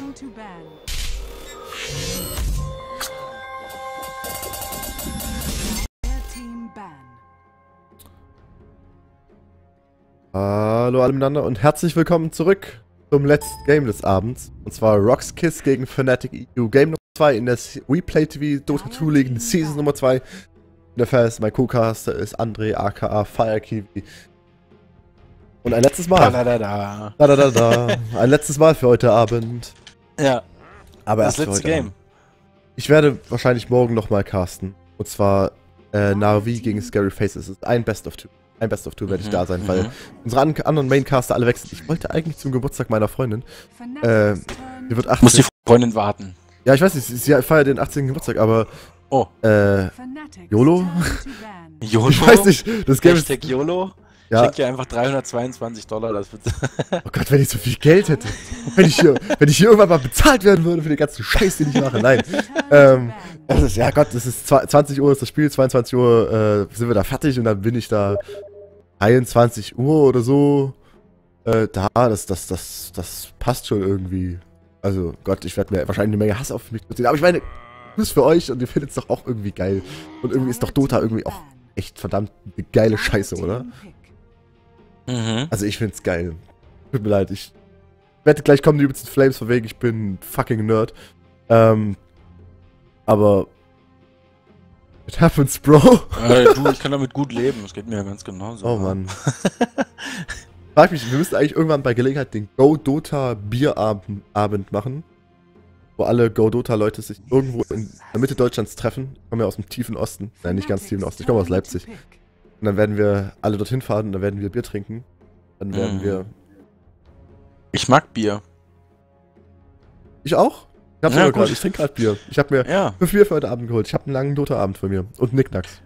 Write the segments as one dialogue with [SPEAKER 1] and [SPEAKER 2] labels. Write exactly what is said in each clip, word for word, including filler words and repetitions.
[SPEAKER 1] Hallo alle miteinander und herzlich willkommen zurück zum letzten Game des Abends. Und zwar Roxkiss gegen Fnatic E U. Game Nummer zwei in der WePlayTV Dota zwei League Season Nummer zwei. In der Fest, mein Co-Caster ist André aka Firekiwi. Und ein letztes Mal.
[SPEAKER 2] Da, da, da.
[SPEAKER 1] Da, da, da, da. Ein letztes Mal für heute Abend.
[SPEAKER 2] Ja.
[SPEAKER 1] Aber
[SPEAKER 2] das
[SPEAKER 1] erst
[SPEAKER 2] letzte
[SPEAKER 1] für heute
[SPEAKER 2] Game.
[SPEAKER 1] Abend. Ich werde wahrscheinlich morgen nochmal casten. Und zwar äh, Na'Vi gegen Scary Faces. Es ist ein Best of Two. Ein Best of Two werde ich
[SPEAKER 2] Mhm,
[SPEAKER 1] da sein,
[SPEAKER 2] mhm.
[SPEAKER 1] weil unsere an anderen Maincaster alle wechseln. Ich wollte eigentlich zum Geburtstag meiner Freundin. Äh, die wird achtzehn.
[SPEAKER 2] Muss die Freundin warten.
[SPEAKER 1] Ja, ich weiß nicht, sie, sie feiert den achtzehnten Geburtstag, aber.
[SPEAKER 2] Oh.
[SPEAKER 1] Äh. YOLO?
[SPEAKER 2] YOLO?
[SPEAKER 1] Ich weiß nicht, das Game ist.
[SPEAKER 2] Hashtag YOLO?
[SPEAKER 1] Ja.
[SPEAKER 2] Schenk dir einfach dreihundertzweiundzwanzig Dollar, das wird.
[SPEAKER 1] Oh Gott, wenn ich so viel Geld hätte. Wenn ich hier, wenn ich hier irgendwann mal bezahlt werden würde für den ganzen Scheiß, den ich mache. Nein. ähm, das ist, ja Gott, das ist zwanzig Uhr ist das Spiel, zweiundzwanzig Uhr äh, sind wir da fertig und dann bin ich da einundzwanzig Uhr oder so. Äh, da, das, das, das, das passt schon irgendwie. Also Gott, ich werde mir wahrscheinlich eine Menge Hass auf mich beziehen. Aber ich meine, das ist für euch und ihr findet es doch auch irgendwie geil. Und irgendwie ist doch Dota irgendwie auch echt verdammt eine geile Scheiße, oder?
[SPEAKER 2] Mhm.
[SPEAKER 1] Also ich find's geil. Tut mir leid, ich wette, gleich kommen die übelsten Flames von wegen, ich bin fucking Nerd. Ähm, aber it happens, Bro.
[SPEAKER 2] Äh, du, ich kann damit gut leben, das geht mir ja ganz genauso.
[SPEAKER 1] Oh Mann. Frag mich, wir müssten eigentlich irgendwann bei Gelegenheit den Go Dota Bierabend Abend machen, wo alle Go Dota Leute sich irgendwo in der Mitte Deutschlands treffen. Ich komme ja aus dem tiefen Osten. Nein, nicht ganz tiefen Osten, ich komme aus Leipzig. Und dann werden wir alle dorthin fahren und dann werden wir Bier trinken. Dann werden
[SPEAKER 2] Mhm.
[SPEAKER 1] wir...
[SPEAKER 2] Ich mag Bier.
[SPEAKER 1] Ich auch? Ich hab's
[SPEAKER 2] Ja,
[SPEAKER 1] ja,
[SPEAKER 2] gut.
[SPEAKER 1] gerade, ich trinke gerade Bier. Ich hab mir
[SPEAKER 2] Ja.
[SPEAKER 1] fünf Bier für heute Abend geholt. Ich habe einen langen Dota-Abend von mir. Und Nicknacks.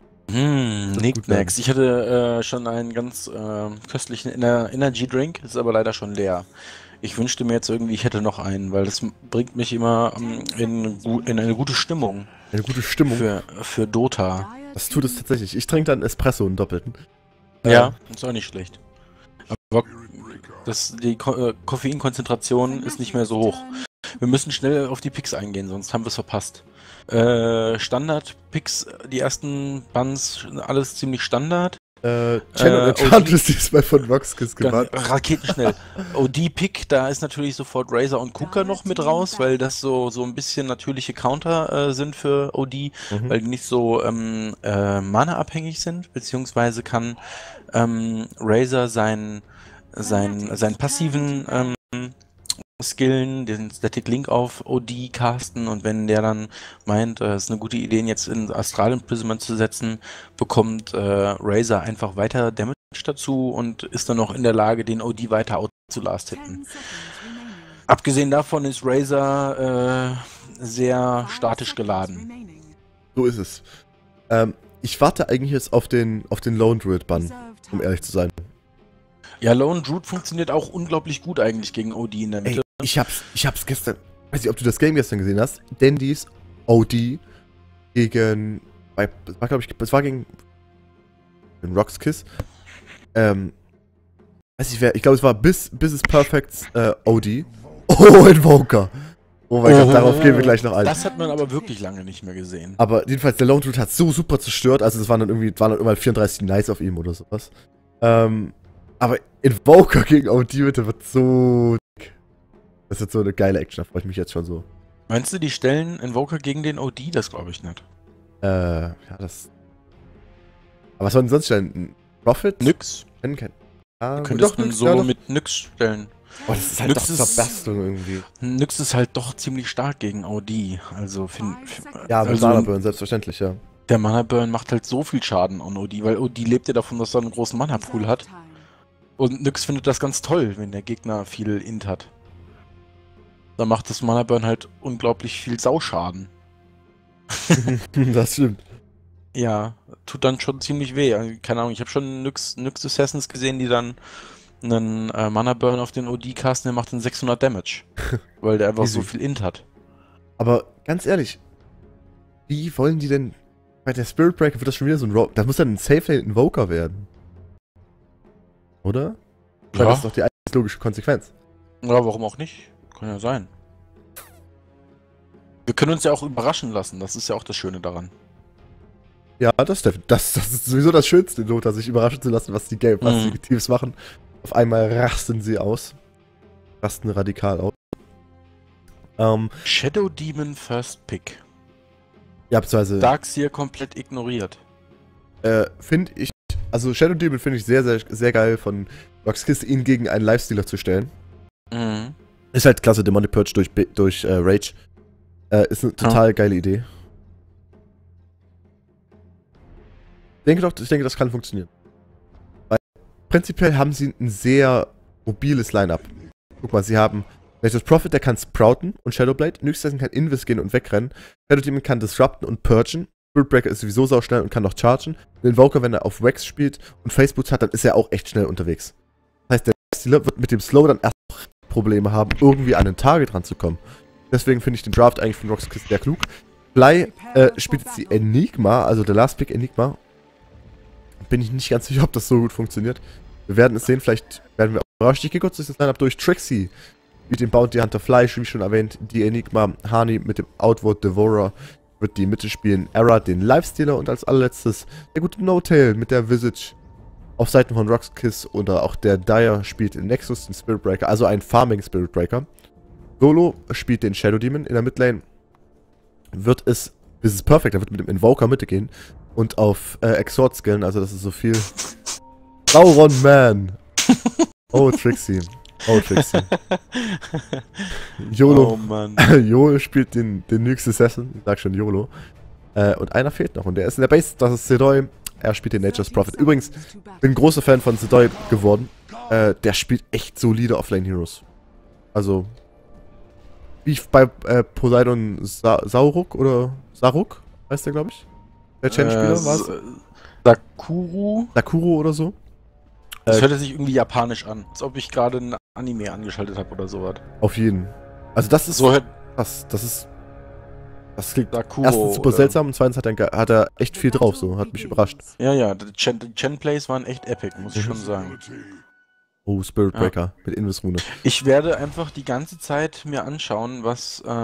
[SPEAKER 2] Hm,
[SPEAKER 1] Das ist gut,
[SPEAKER 2] Nicknacks. Ich hatte äh, schon einen ganz äh, köstlichen Ener Energy Drink, ist aber leider schon leer. Ich wünschte mir jetzt irgendwie, ich hätte noch einen, weil das bringt mich immer ähm, in, gu in eine gute Stimmung
[SPEAKER 1] Eine gute Stimmung.
[SPEAKER 2] für, für Dota.
[SPEAKER 1] Das tut es tatsächlich. Ich trinke dann Espresso, einen doppelten.
[SPEAKER 2] Ja,
[SPEAKER 1] Ähm,
[SPEAKER 2] ist auch nicht schlecht. Aber das, die Ko äh, Koffeinkonzentration ist nicht mehr so hoch. Wir müssen schnell auf die Picks eingehen, sonst haben wir es verpasst. Äh, Standard-Picks, die ersten Buns, alles ziemlich Standard.
[SPEAKER 1] Äh, Chen
[SPEAKER 2] Äh,
[SPEAKER 1] und Enchant ist diesmal von Roxkiss
[SPEAKER 2] Ganz
[SPEAKER 1] gemacht.
[SPEAKER 2] raketenschnell. O D-Pick, da ist natürlich sofort Razor und Kuka noch mit raus, weil das so, so ein bisschen natürliche Counter äh, sind für O D,
[SPEAKER 1] Mhm.
[SPEAKER 2] weil die nicht so ähm, äh, Mana-abhängig sind, beziehungsweise kann ähm, Razor seinen sein, seinen passiven ähm, Skillen, den Static Link auf O D casten, und wenn der dann meint, äh, es ist eine gute Idee, ihn jetzt in Astral Imprisonment zu setzen, bekommt äh, Razor einfach weiter Damage dazu und ist dann noch in der Lage, den O D weiter out zu last hitten. Abgesehen davon ist Razor äh, sehr statisch geladen.
[SPEAKER 1] So ist es. Ähm, ich warte eigentlich jetzt auf den, auf den Lone Druid Bann, um ehrlich zu sein.
[SPEAKER 2] Ja, Lone Druid funktioniert auch unglaublich gut eigentlich gegen O D in der Mitte.
[SPEAKER 1] Ey, ich hab's, ich hab's gestern, weiß nicht, ob du das Game gestern gesehen hast. Dandys O D gegen, bei, das war glaube ich, das war gegen, gegen Roxkiss. Ähm, weiß ich wer, ich glaube es war bis, bis es Perfects äh, O D. Oh, Invoker. Oh mein Gott, darauf gehen wir gleich noch ein.
[SPEAKER 2] Das hat man aber wirklich lange nicht mehr gesehen.
[SPEAKER 1] Aber jedenfalls, der Lone Druid hat so super zerstört, also es waren dann irgendwie, waren dann immer vierunddreißig Knights auf ihm oder sowas. Ähm, aber Invoker gegen O D bitte wird so dick. Das wird so eine geile Action, da freue ich mich jetzt schon so.
[SPEAKER 2] Meinst du, die stellen Invoker gegen den O D? Das glaube ich nicht.
[SPEAKER 1] Äh, ja, das... Aber was soll denn sonst stellen? Prophet?
[SPEAKER 2] Nyx.
[SPEAKER 1] Kennen, kennen. Ah,
[SPEAKER 2] Du könntest einen
[SPEAKER 1] Nyx,
[SPEAKER 2] Solo
[SPEAKER 1] doch.
[SPEAKER 2] mit Nyx stellen.
[SPEAKER 1] Oh, das ist halt
[SPEAKER 2] Nyx
[SPEAKER 1] doch
[SPEAKER 2] ist-
[SPEAKER 1] Verbastung irgendwie.
[SPEAKER 2] Nyx ist halt doch ziemlich stark gegen O D. Also, find,
[SPEAKER 1] Ja, mit
[SPEAKER 2] also
[SPEAKER 1] Mana Burn, selbstverständlich, ja.
[SPEAKER 2] der Mana Burn macht halt so viel Schaden an O D, weil O D lebt ja davon, dass er einen großen Mana Pool hat. Und Nyx findet das ganz toll, wenn der Gegner viel Int hat. Da macht das Mana Burn halt unglaublich viel Sauschaden.
[SPEAKER 1] Das stimmt.
[SPEAKER 2] Ja, tut dann schon ziemlich weh. Also, keine Ahnung, ich habe schon Nyx, Nyx Assassins gesehen, die dann einen äh, Mana Burn auf den O D casten, der macht dann sechshundert Damage. Weil der einfach
[SPEAKER 1] Easy.
[SPEAKER 2] so viel Int hat.
[SPEAKER 1] Aber ganz ehrlich, wie wollen die denn... Bei der Spirit Breaker wird das schon wieder so ein Rogue... Das muss dann ein Safe Lane Invoker werden. Oder? Weil
[SPEAKER 2] Ja.
[SPEAKER 1] das ist doch die einzige logische Konsequenz.
[SPEAKER 2] Ja, warum auch nicht? Kann ja sein. Wir können uns ja auch überraschen lassen, das ist ja auch das Schöne daran.
[SPEAKER 1] Ja, das, das, das ist sowieso das Schönste in Dota, sich überraschen zu lassen, was die, Game, was
[SPEAKER 2] Mhm.
[SPEAKER 1] die Teams machen. Auf einmal rasten sie aus. Rasten radikal aus. Ähm,
[SPEAKER 2] Shadow Demon First Pick.
[SPEAKER 1] ja, beziehungsweise,
[SPEAKER 2] Darkseer komplett ignoriert.
[SPEAKER 1] äh, finde ich, also Shadow Demon finde ich sehr, sehr, sehr geil von Roxkiss, ihn gegen einen Lifestealer zu stellen.
[SPEAKER 2] Mhm.
[SPEAKER 1] Ist halt klasse, Demonic Purge durch, B- durch äh, Rage. Äh, ist eine total
[SPEAKER 2] Ja.
[SPEAKER 1] geile Idee. Ich denke doch, ich denke, das kann funktionieren. Weil prinzipiell haben sie ein sehr mobiles Line-Up. Guck mal, sie haben Nature's Prophet, der kann sprouten und Shadowblade. Nyxasen kann Invis gehen und wegrennen. Shadow Demon kann disrupten und purgen. Spiritbreaker ist sowieso sauschnell und kann noch chargen. Der Invoker, wenn er auf Wax spielt und Facebooks hat, dann ist er auch echt schnell unterwegs. Das heißt, der Stealer wird mit dem Slow dann erst noch Probleme haben, irgendwie an den Target ranzukommen. Deswegen finde ich den Draft eigentlich von Roxkiss sehr klug. Fly äh, spielt jetzt die Enigma, also der Last Pick Enigma. Bin ich nicht ganz sicher, ob das so gut funktioniert. Wir werden es sehen, vielleicht werden wir überrascht. Ich gehe kurz durch das Lineup durch. Trixie mit dem Bounty Hunter Fleisch, wie schon erwähnt. Die Enigma, Hani mit dem Outward Devourer wird die Mitte spielen. Era den Lifestealer und als allerletztes der gute No-Tail mit der Visage auf Seiten von Roxkiss oder auch der Dire spielt den Nexus, den Spiritbreaker, also ein Farming Spiritbreaker. Solo spielt den Shadow Demon in der Midlane. Wird es, das ist perfekt, er wird mit dem Invoker Mitte gehen und auf äh, Exhort skillen, also das ist so viel. Sauron Man! Oh, Trixie. Oh, Trixie. YOLO.
[SPEAKER 2] Oh Mann.
[SPEAKER 1] YOLO spielt den, den Nyx Assassin, ich sag schon YOLO. Äh, und einer fehlt noch und der ist in der Base, das ist Sedoy. Er spielt den Nature's Prophet. Übrigens, bin großer Fan von Sedoy geworden. Äh, der spielt echt solide Offlane Heroes. Also, wie bei äh, Poseidon Sa Sauruk oder Saruk, heißt der, glaube ich. Der Chen-Spieler
[SPEAKER 2] äh,
[SPEAKER 1] war es.
[SPEAKER 2] Sakuru.
[SPEAKER 1] Sakuro oder so.
[SPEAKER 2] Das
[SPEAKER 1] Äh,
[SPEAKER 2] hört sich irgendwie japanisch an. Als ob ich gerade ein Anime angeschaltet habe oder sowas.
[SPEAKER 1] Auf jeden. Also das ist
[SPEAKER 2] So hört
[SPEAKER 1] krass. Das ist. Das klingt
[SPEAKER 2] Sakuro.
[SPEAKER 1] erstens super
[SPEAKER 2] oder-
[SPEAKER 1] seltsam und zweitens hat er, hat er echt viel drauf, so. Hat mich überrascht.
[SPEAKER 2] Ja, ja, die Chen, die Chen Plays waren echt epic, muss ich schon sagen.
[SPEAKER 1] Oh, Spiritbreaker mit Invis-Rune.
[SPEAKER 2] Ich werde einfach die ganze Zeit mir anschauen, was äh,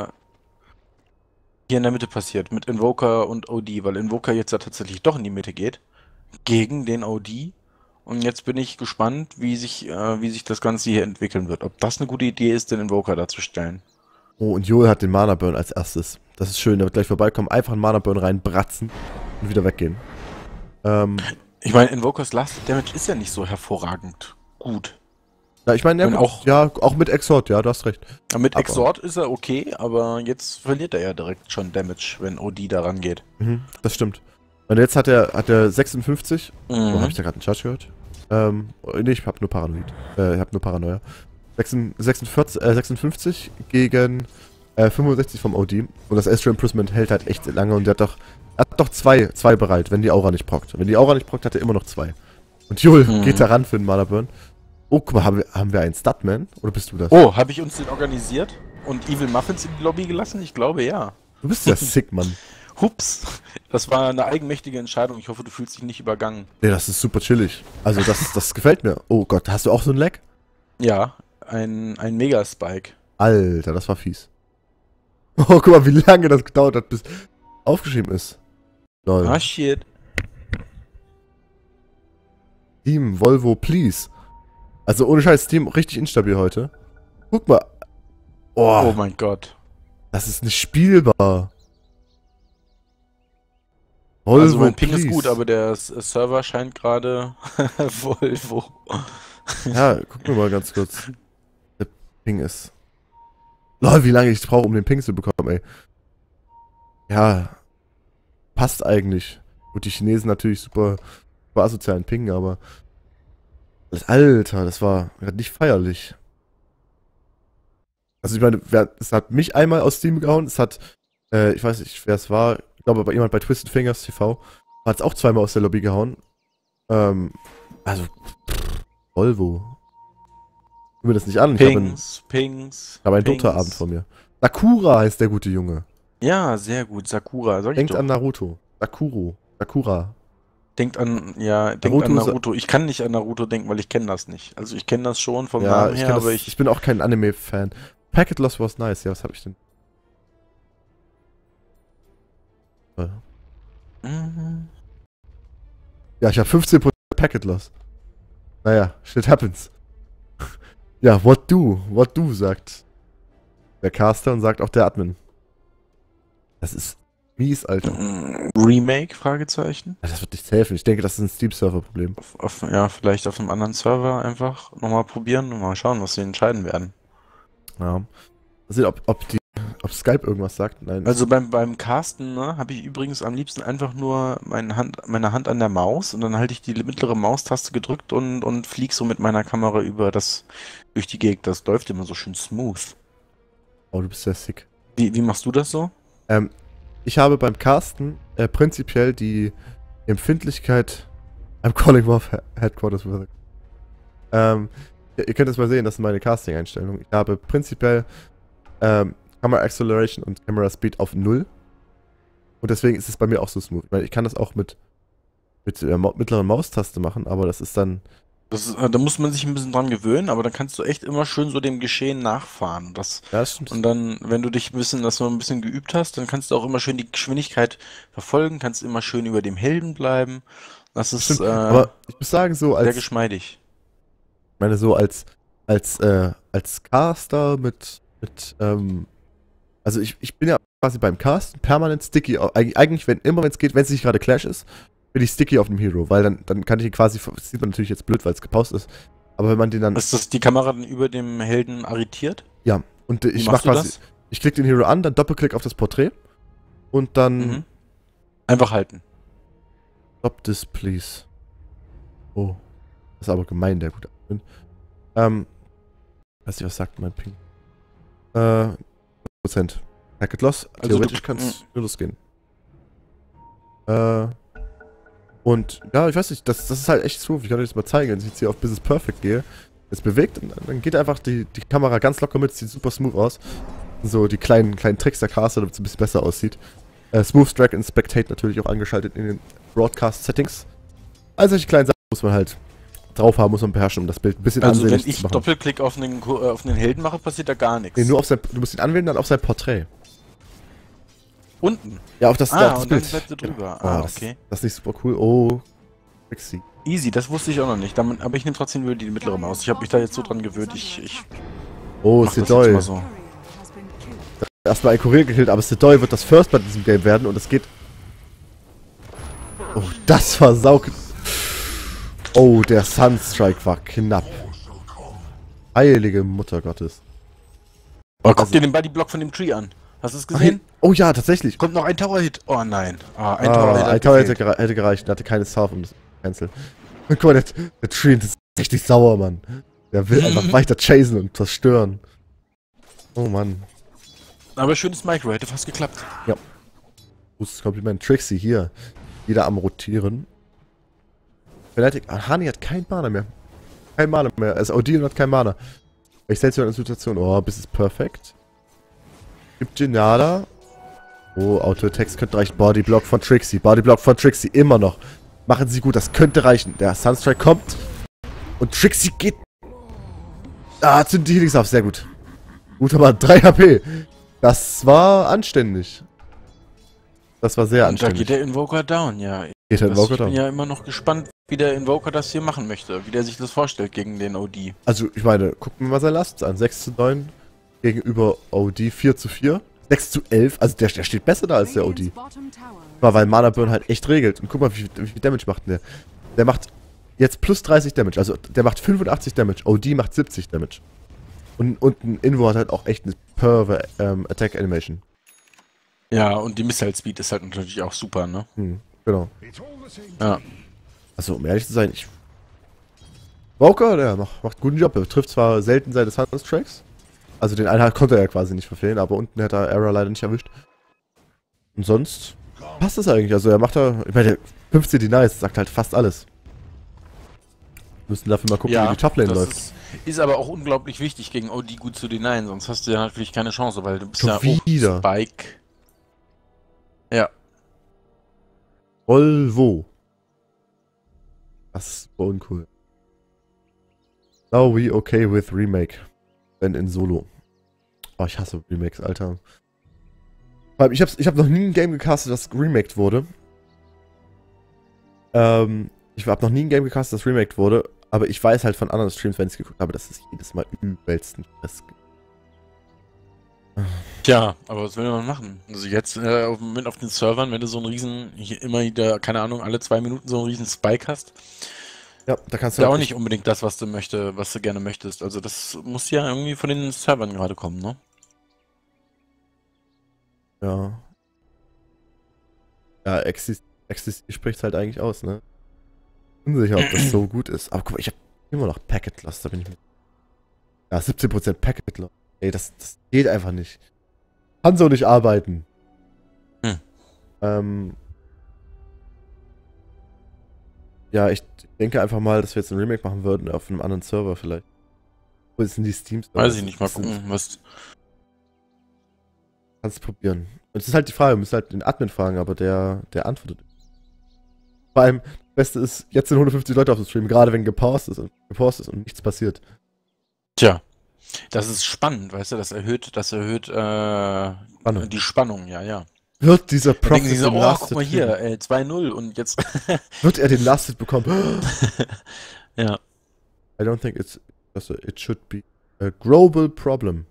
[SPEAKER 2] hier in der Mitte passiert mit Invoker und O D, weil Invoker jetzt ja tatsächlich doch in die Mitte geht gegen den O D. Und jetzt bin ich gespannt, wie sich, äh, wie sich das Ganze hier entwickeln wird. Ob das eine gute Idee ist, den Invoker da zu stellen.
[SPEAKER 1] Oh, und Joel hat den Mana Burn als erstes. Das ist schön, der wird gleich vorbeikommen, einfach einen Mana Burn reinbratzen und wieder weggehen. Ähm,
[SPEAKER 2] Ich meine, Invokers Last Damage ist ja nicht so hervorragend gut.
[SPEAKER 1] na, ich meine, ja,
[SPEAKER 2] Und
[SPEAKER 1] gut,
[SPEAKER 2] auch-
[SPEAKER 1] ja, auch mit Exhort, ja, du hast recht.
[SPEAKER 2] Ja, mit
[SPEAKER 1] Aber-
[SPEAKER 2] Exhort ist er okay, aber jetzt verliert er ja direkt schon Damage, wenn O D da rangeht.
[SPEAKER 1] Mhm, das stimmt. Und jetzt hat er, hat er sechsundfünfzig. Oh,
[SPEAKER 2] Mhm.
[SPEAKER 1] hab ich da gerade einen Charge gehört? Ähm, oh, nee, ich hab nur Paranoid. Äh, ich hab nur Paranoia. sechsundvierzig, äh, sechsundfünfzig gegen äh, fünfundsechzig vom O D. Und das Astral Imprisonment hält halt echt lange und der hat doch, er hat doch zwei, zwei bereit, wenn die Aura nicht prockt. Wenn die Aura nicht prockt, hat er immer noch zwei. Und Joel
[SPEAKER 2] Mhm.
[SPEAKER 1] geht da ran für den Mana Burn. Oh, guck mal, haben wir, haben wir einen Statman? Oder bist du das?
[SPEAKER 2] Oh, habe ich uns den organisiert und Evil Muffins in die Lobby gelassen? Ich glaube ja.
[SPEAKER 1] Du bist ja sick, Mann.
[SPEAKER 2] Hups, das war eine eigenmächtige Entscheidung. Ich hoffe, du fühlst dich nicht übergangen.
[SPEAKER 1] Nee, das ist super chillig. Also, das, das gefällt mir. Oh Gott, hast du auch so einen Lag?
[SPEAKER 2] Ja, ein, ein Mega-Spike.
[SPEAKER 1] Alter, das war fies. Oh, guck mal, wie lange das gedauert hat, bis aufgeschrieben ist. Lol.
[SPEAKER 2] Ah, shit.
[SPEAKER 1] Team, Volvo, please. Also ohne Scheiß, Team richtig instabil heute. Guck mal. Oh,
[SPEAKER 2] Oh mein Gott.
[SPEAKER 1] das ist nicht spielbar. Volvo,
[SPEAKER 2] Also mein Ping
[SPEAKER 1] please.
[SPEAKER 2] ist gut, aber der S- Server scheint gerade Volvo.
[SPEAKER 1] Ja, guck mir mal ganz kurz. Der Ping ist... Lol, wie lange ich brauche, um den Ping zu bekommen, ey. Ja, passt eigentlich. Gut, die Chinesen natürlich super, super asozialen Ping, aber... Alter, das war gerade nicht feierlich. Also ich meine, wer, es hat mich einmal aus Steam gehauen, es hat, äh, ich weiß nicht, wer es war, ich glaube bei jemand bei Twisted Fingers T V, hat es auch zweimal aus der Lobby gehauen. Ähm, also, pff, Volvo. Ich mir das nicht an, ich habe einen,
[SPEAKER 2] Pings, Pings.
[SPEAKER 1] ich habe einen
[SPEAKER 2] Pings.
[SPEAKER 1] Dota-Abend vor mir. Sakura heißt der gute Junge.
[SPEAKER 2] Ja, sehr gut. Sakura, sag ich
[SPEAKER 1] Denkt
[SPEAKER 2] doch.
[SPEAKER 1] an Naruto. Sakuro. Sakura.
[SPEAKER 2] Denkt an, ja, denkt
[SPEAKER 1] Naruto
[SPEAKER 2] an
[SPEAKER 1] ist-
[SPEAKER 2] Naruto. Ich kann nicht an Naruto denken, weil ich kenne das nicht. Also ich kenne das schon vom
[SPEAKER 1] Ja,
[SPEAKER 2] Namen
[SPEAKER 1] ich,
[SPEAKER 2] her,
[SPEAKER 1] kenn das,
[SPEAKER 2] aber
[SPEAKER 1] ich,
[SPEAKER 2] ich...
[SPEAKER 1] bin auch kein Anime-Fan. Packet Loss was nice, ja, was habe ich denn? Toll.
[SPEAKER 2] Mhm.
[SPEAKER 1] Ja, ich habe fünfzehn Prozent Packet Loss. Naja, shit happens. Ja, what do? What do, sagt der Caster und sagt auch der Admin. Das ist mies, Alter.
[SPEAKER 2] Mm, Remake? Fragezeichen.
[SPEAKER 1] Das wird nicht helfen. Ich denke, das ist ein Steam-Server-Problem.
[SPEAKER 2] Auf, auf, ja, vielleicht auf einem anderen Server einfach nochmal probieren und mal schauen, was sie entscheiden werden.
[SPEAKER 1] Ja. Mal sehen, ob, ob, die, ob Skype irgendwas sagt. Nein.
[SPEAKER 2] Also beim, beim Casten, ne, habe ich übrigens am liebsten einfach nur meine Hand, meine Hand an der Maus und dann halte ich die mittlere Maustaste gedrückt und, und fliege so mit meiner Kamera über das, durch die Gegend. Das läuft immer so schön smooth.
[SPEAKER 1] Oh, du bist sehr sick.
[SPEAKER 2] Wie, wie machst du das so?
[SPEAKER 1] Ähm, ich habe beim Casten äh, prinzipiell die Empfindlichkeit. I'm calling Wolf Headquarters. Ähm, ihr, ihr könnt das mal sehen, das sind meine Casting-Einstellungen. Ich habe prinzipiell ähm, Camera Acceleration und Camera Speed auf null. Und deswegen ist es bei mir auch so smooth. Ich meine, ich kann das auch mit, mit der Ma mittleren Maustaste machen, aber das ist dann.
[SPEAKER 2] Das ist, äh, da muss man sich ein bisschen dran gewöhnen, aber dann kannst du echt immer schön so dem Geschehen nachfahren. Das,
[SPEAKER 1] Ja, das stimmt.
[SPEAKER 2] und dann, wenn du dich ein bisschen, das so ein bisschen geübt hast, dann kannst du auch immer schön die Geschwindigkeit verfolgen, kannst immer schön über dem Helden bleiben. Das ist
[SPEAKER 1] Stimmt.
[SPEAKER 2] äh,
[SPEAKER 1] Aber ich muss sagen, so als.
[SPEAKER 2] sehr geschmeidig.
[SPEAKER 1] Ich meine, so als, als, äh, als Caster mit, mit, ähm, also ich, ich bin ja quasi beim Casten permanent sticky, Eig eigentlich, wenn, immer wenn es geht, wenn es nicht gerade Clash ist, bin ich sticky auf dem Hero, weil dann, dann kann ich ihn quasi, das sieht man natürlich jetzt blöd, weil es gepaust ist, aber wenn man den dann,
[SPEAKER 2] Ist das die Kamera dann über dem Helden arretiert?
[SPEAKER 1] ja, und äh,
[SPEAKER 2] Wie
[SPEAKER 1] ich mach
[SPEAKER 2] machst du
[SPEAKER 1] quasi,
[SPEAKER 2] das?
[SPEAKER 1] ich klicke den Hero an, dann Doppelklick auf das Porträt und dann,
[SPEAKER 2] Mhm. Einfach halten.
[SPEAKER 1] stop this, please. Oh, das ist aber gemein, der gute Admin. Ähm, weiß nicht, was sagt mein Ping? Äh, Prozent. Packet Loss.
[SPEAKER 2] Also
[SPEAKER 1] Theoretisch
[SPEAKER 2] du-
[SPEAKER 1] kann es nur losgehen. Äh, und ja, ich weiß nicht, das, das ist halt echt smooth. Ich kann euch das mal zeigen, wenn ich jetzt hier auf Business Perfect gehe. Jetzt bewegt, und dann geht einfach die, die Kamera ganz locker mit, sieht super smooth aus. So die kleinen, kleinen Tricks der Caster, damit es ein bisschen besser aussieht. Äh, Smooth Drag und Spectate natürlich auch angeschaltet in den Broadcast-Settings. Also solche kleinen Sachen muss man halt drauf haben, muss man beherrschen, um das Bild ein bisschen
[SPEAKER 2] Also wenn
[SPEAKER 1] ansehnlich
[SPEAKER 2] ich
[SPEAKER 1] zu machen.
[SPEAKER 2] Doppelklick auf den, Ko- äh, auf den Helden mache, passiert da gar nichts.
[SPEAKER 1] Nee, nur auf sein, du musst ihn anwählen, dann auf sein Porträt.
[SPEAKER 2] Unten.
[SPEAKER 1] Ja, auf das,
[SPEAKER 2] Ah,
[SPEAKER 1] auf das
[SPEAKER 2] und dann
[SPEAKER 1] Bild.
[SPEAKER 2] bleibst du drüber.
[SPEAKER 1] Oh,
[SPEAKER 2] Ah,
[SPEAKER 1] das,
[SPEAKER 2] okay.
[SPEAKER 1] das ist nicht super cool. Oh, sexy.
[SPEAKER 2] Easy, das wusste ich auch noch nicht. Damit, aber ich nehme trotzdem nur die mittlere Maus. Ich habe mich da jetzt so dran gewöhnt. Ich, ich
[SPEAKER 1] Oh,
[SPEAKER 2] mach das jetzt
[SPEAKER 1] Sedoi.
[SPEAKER 2] mal so.
[SPEAKER 1] Erstmal ein Kurier gekillt, aber Sedoi wird das First Blood in diesem Game werden und es geht. Oh, das war sauk. Oh, der Sunstrike war knapp. Heilige Mutter Gottes.
[SPEAKER 2] Oh, guck
[SPEAKER 1] Also-
[SPEAKER 2] dir den Bodyblock von dem Tree an. Hast du es gesehen?
[SPEAKER 1] Oh ja, tatsächlich.
[SPEAKER 2] Kommt noch ein Tower-Hit. Oh nein. Ah, ein
[SPEAKER 1] Ah,
[SPEAKER 2] Tower-Hit.
[SPEAKER 1] ein
[SPEAKER 2] hat
[SPEAKER 1] Tower hätte,
[SPEAKER 2] gefehlt.
[SPEAKER 1] gere hätte gereicht. Der hatte keine Salve, um das zu canceln. Und guck mal, der, der Tree ist richtig sauer, Mann. Der will einfach weiter chasen und zerstören. Oh Mann.
[SPEAKER 2] Aber schönes Micro, hätte fast geklappt.
[SPEAKER 1] Großes Kompliment. Trixie hier. Wieder am Rotieren. Fnatic. Ah, Hani hat kein Mana mehr. Kein Mana mehr. Also Odin hat kein Mana. Ich setze mir eine Situation. Oh, bis ist perfekt. Gibt Geniada. Oh, Auto-Text könnte reichen. Bodyblock von Trixie. Bodyblock von Trixie. Immer noch. Machen sie gut. Das könnte reichen. Der Sunstrike kommt. Und Trixie geht. Ah, zündet die Healings auf. Sehr gut. Gut, aber drei H P. Das war anständig. Das war sehr
[SPEAKER 2] Und da
[SPEAKER 1] anständig.
[SPEAKER 2] geht der Invoker down, ja.
[SPEAKER 1] Geht der
[SPEAKER 2] Das,
[SPEAKER 1] Invoker
[SPEAKER 2] ich bin
[SPEAKER 1] down.
[SPEAKER 2] ja immer noch gespannt, wie der Invoker das hier machen möchte. Wie der sich das vorstellt gegen den O D.
[SPEAKER 1] Also, ich meine, gucken wir mal sein Last an. sechs zu neun gegenüber O D vier zu vier. sechs zu elf. Also, der, der steht besser da als der O D. War, weil Mana Burn halt echt regelt. Und guck mal, wie, wie viel Damage macht denn der? Der macht jetzt plus dreißig Damage. Also, der macht fünfundachtzig Damage. O D macht siebzig Damage. Und, und ein Invo hat halt auch echt eine perve ähm, Attack Animation.
[SPEAKER 2] Ja, und die Missile Speed ist halt natürlich auch super, ne?
[SPEAKER 1] Hm, genau.
[SPEAKER 2] Ja.
[SPEAKER 1] Also, um ehrlich zu sein, ich. Walker, der macht, macht guten Job. Er trifft zwar selten seine Sunstrikes. Also, den einen konnte er ja quasi nicht verfehlen, aber unten hat er Error leider nicht erwischt. Und sonst passt das eigentlich. Also, er macht da. Ich meine, fünfzehn Denies sagt halt fast alles. Wir müssen dafür mal gucken, wie die Toplane
[SPEAKER 2] das
[SPEAKER 1] läuft.
[SPEAKER 2] Ist, ist aber auch unglaublich wichtig, gegen O D gut zu denyen, sonst hast du ja natürlich keine Chance, weil du bist
[SPEAKER 1] Schon
[SPEAKER 2] ja
[SPEAKER 1] wieder.
[SPEAKER 2] auch Spike. Ja.
[SPEAKER 1] Volvo. Das ist so uncool. Now we okay with Remake. Denn in Solo. Oh, ich hasse Remakes, Alter. Weil ich habe ich hab noch nie ein Game gecastet, das remaked wurde. Ähm, ich habe noch nie ein Game gecastet, das remaked wurde. Aber ich weiß halt von anderen Streams, wenn ich es geguckt habe, dass es jedes Mal übelsten Stress gibt.
[SPEAKER 2] Tja, aber was will man machen? Also jetzt äh, auf, mit auf den Servern, wenn du so einen riesen, hier immer wieder, keine Ahnung, alle zwei Minuten so einen riesen Spike hast,
[SPEAKER 1] Ja, da kannst
[SPEAKER 2] ist
[SPEAKER 1] du
[SPEAKER 2] ja
[SPEAKER 1] halt
[SPEAKER 2] auch nicht unbedingt das, was du möchte, was du gerne möchtest. Also das muss ja irgendwie von den Servern gerade kommen, ne?
[SPEAKER 1] Ja. Ja, Exis, Exis spricht halt eigentlich aus, ne? Unsicher, ob das so gut ist. Aber guck mal, ich hab immer noch Packet Loss, da bin ich mit. Ja, siebzehn Prozent Packet Loss. Ey, das, das geht einfach nicht. Kann so nicht arbeiten.
[SPEAKER 2] Hm.
[SPEAKER 1] Ähm. Ja, ich denke einfach mal, dass wir jetzt ein Remake machen würden auf einem anderen Server vielleicht. Wo sind die Steam Server?
[SPEAKER 2] Weiß ich nicht, mal gucken, was.
[SPEAKER 1] Kannst du probieren. Und es ist halt die Frage, wir müssen halt den Admin fragen, aber der, der antwortet. Vor allem, das Beste ist, jetzt sind hundertfünfzig Leute auf dem Stream, gerade wenn gepaustet ist und gepaustet ist und nichts passiert.
[SPEAKER 2] Tja, das ist spannend, weißt du, das erhöht, das erhöht äh,
[SPEAKER 1] Spannung.
[SPEAKER 2] die Spannung, ja, ja.
[SPEAKER 1] Wird dieser
[SPEAKER 2] Dann denken
[SPEAKER 1] Prophet
[SPEAKER 2] sie so,
[SPEAKER 1] den
[SPEAKER 2] oh,
[SPEAKER 1] Lasted
[SPEAKER 2] guck mal hier,
[SPEAKER 1] kriegen?
[SPEAKER 2] äh, zwei null und jetzt.
[SPEAKER 1] Wird er den Lasted bekommen?
[SPEAKER 2] Ja.
[SPEAKER 1] I don't think it's, also it should be a global problem.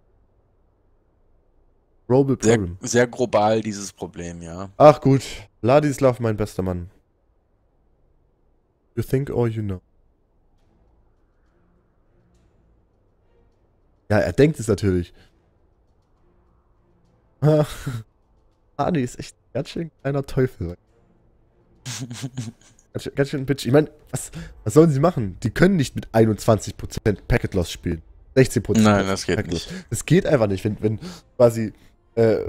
[SPEAKER 1] Global
[SPEAKER 2] Sehr,
[SPEAKER 1] problem.
[SPEAKER 2] sehr global dieses Problem, ja.
[SPEAKER 1] Ach gut, Ladislav, mein bester Mann. You think or you know. Ja, er denkt es natürlich. Adi ist echt ein ganz schön kleiner Teufel. ganz, schön, ganz schön ein Bitch. Ich meine, was, was sollen sie machen? Die können nicht mit einundzwanzig Prozent Packet Loss spielen. sechzehn Prozent.
[SPEAKER 2] Nein, das geht
[SPEAKER 1] Packet
[SPEAKER 2] nicht.
[SPEAKER 1] Loss. Das geht einfach nicht, wenn, wenn quasi äh,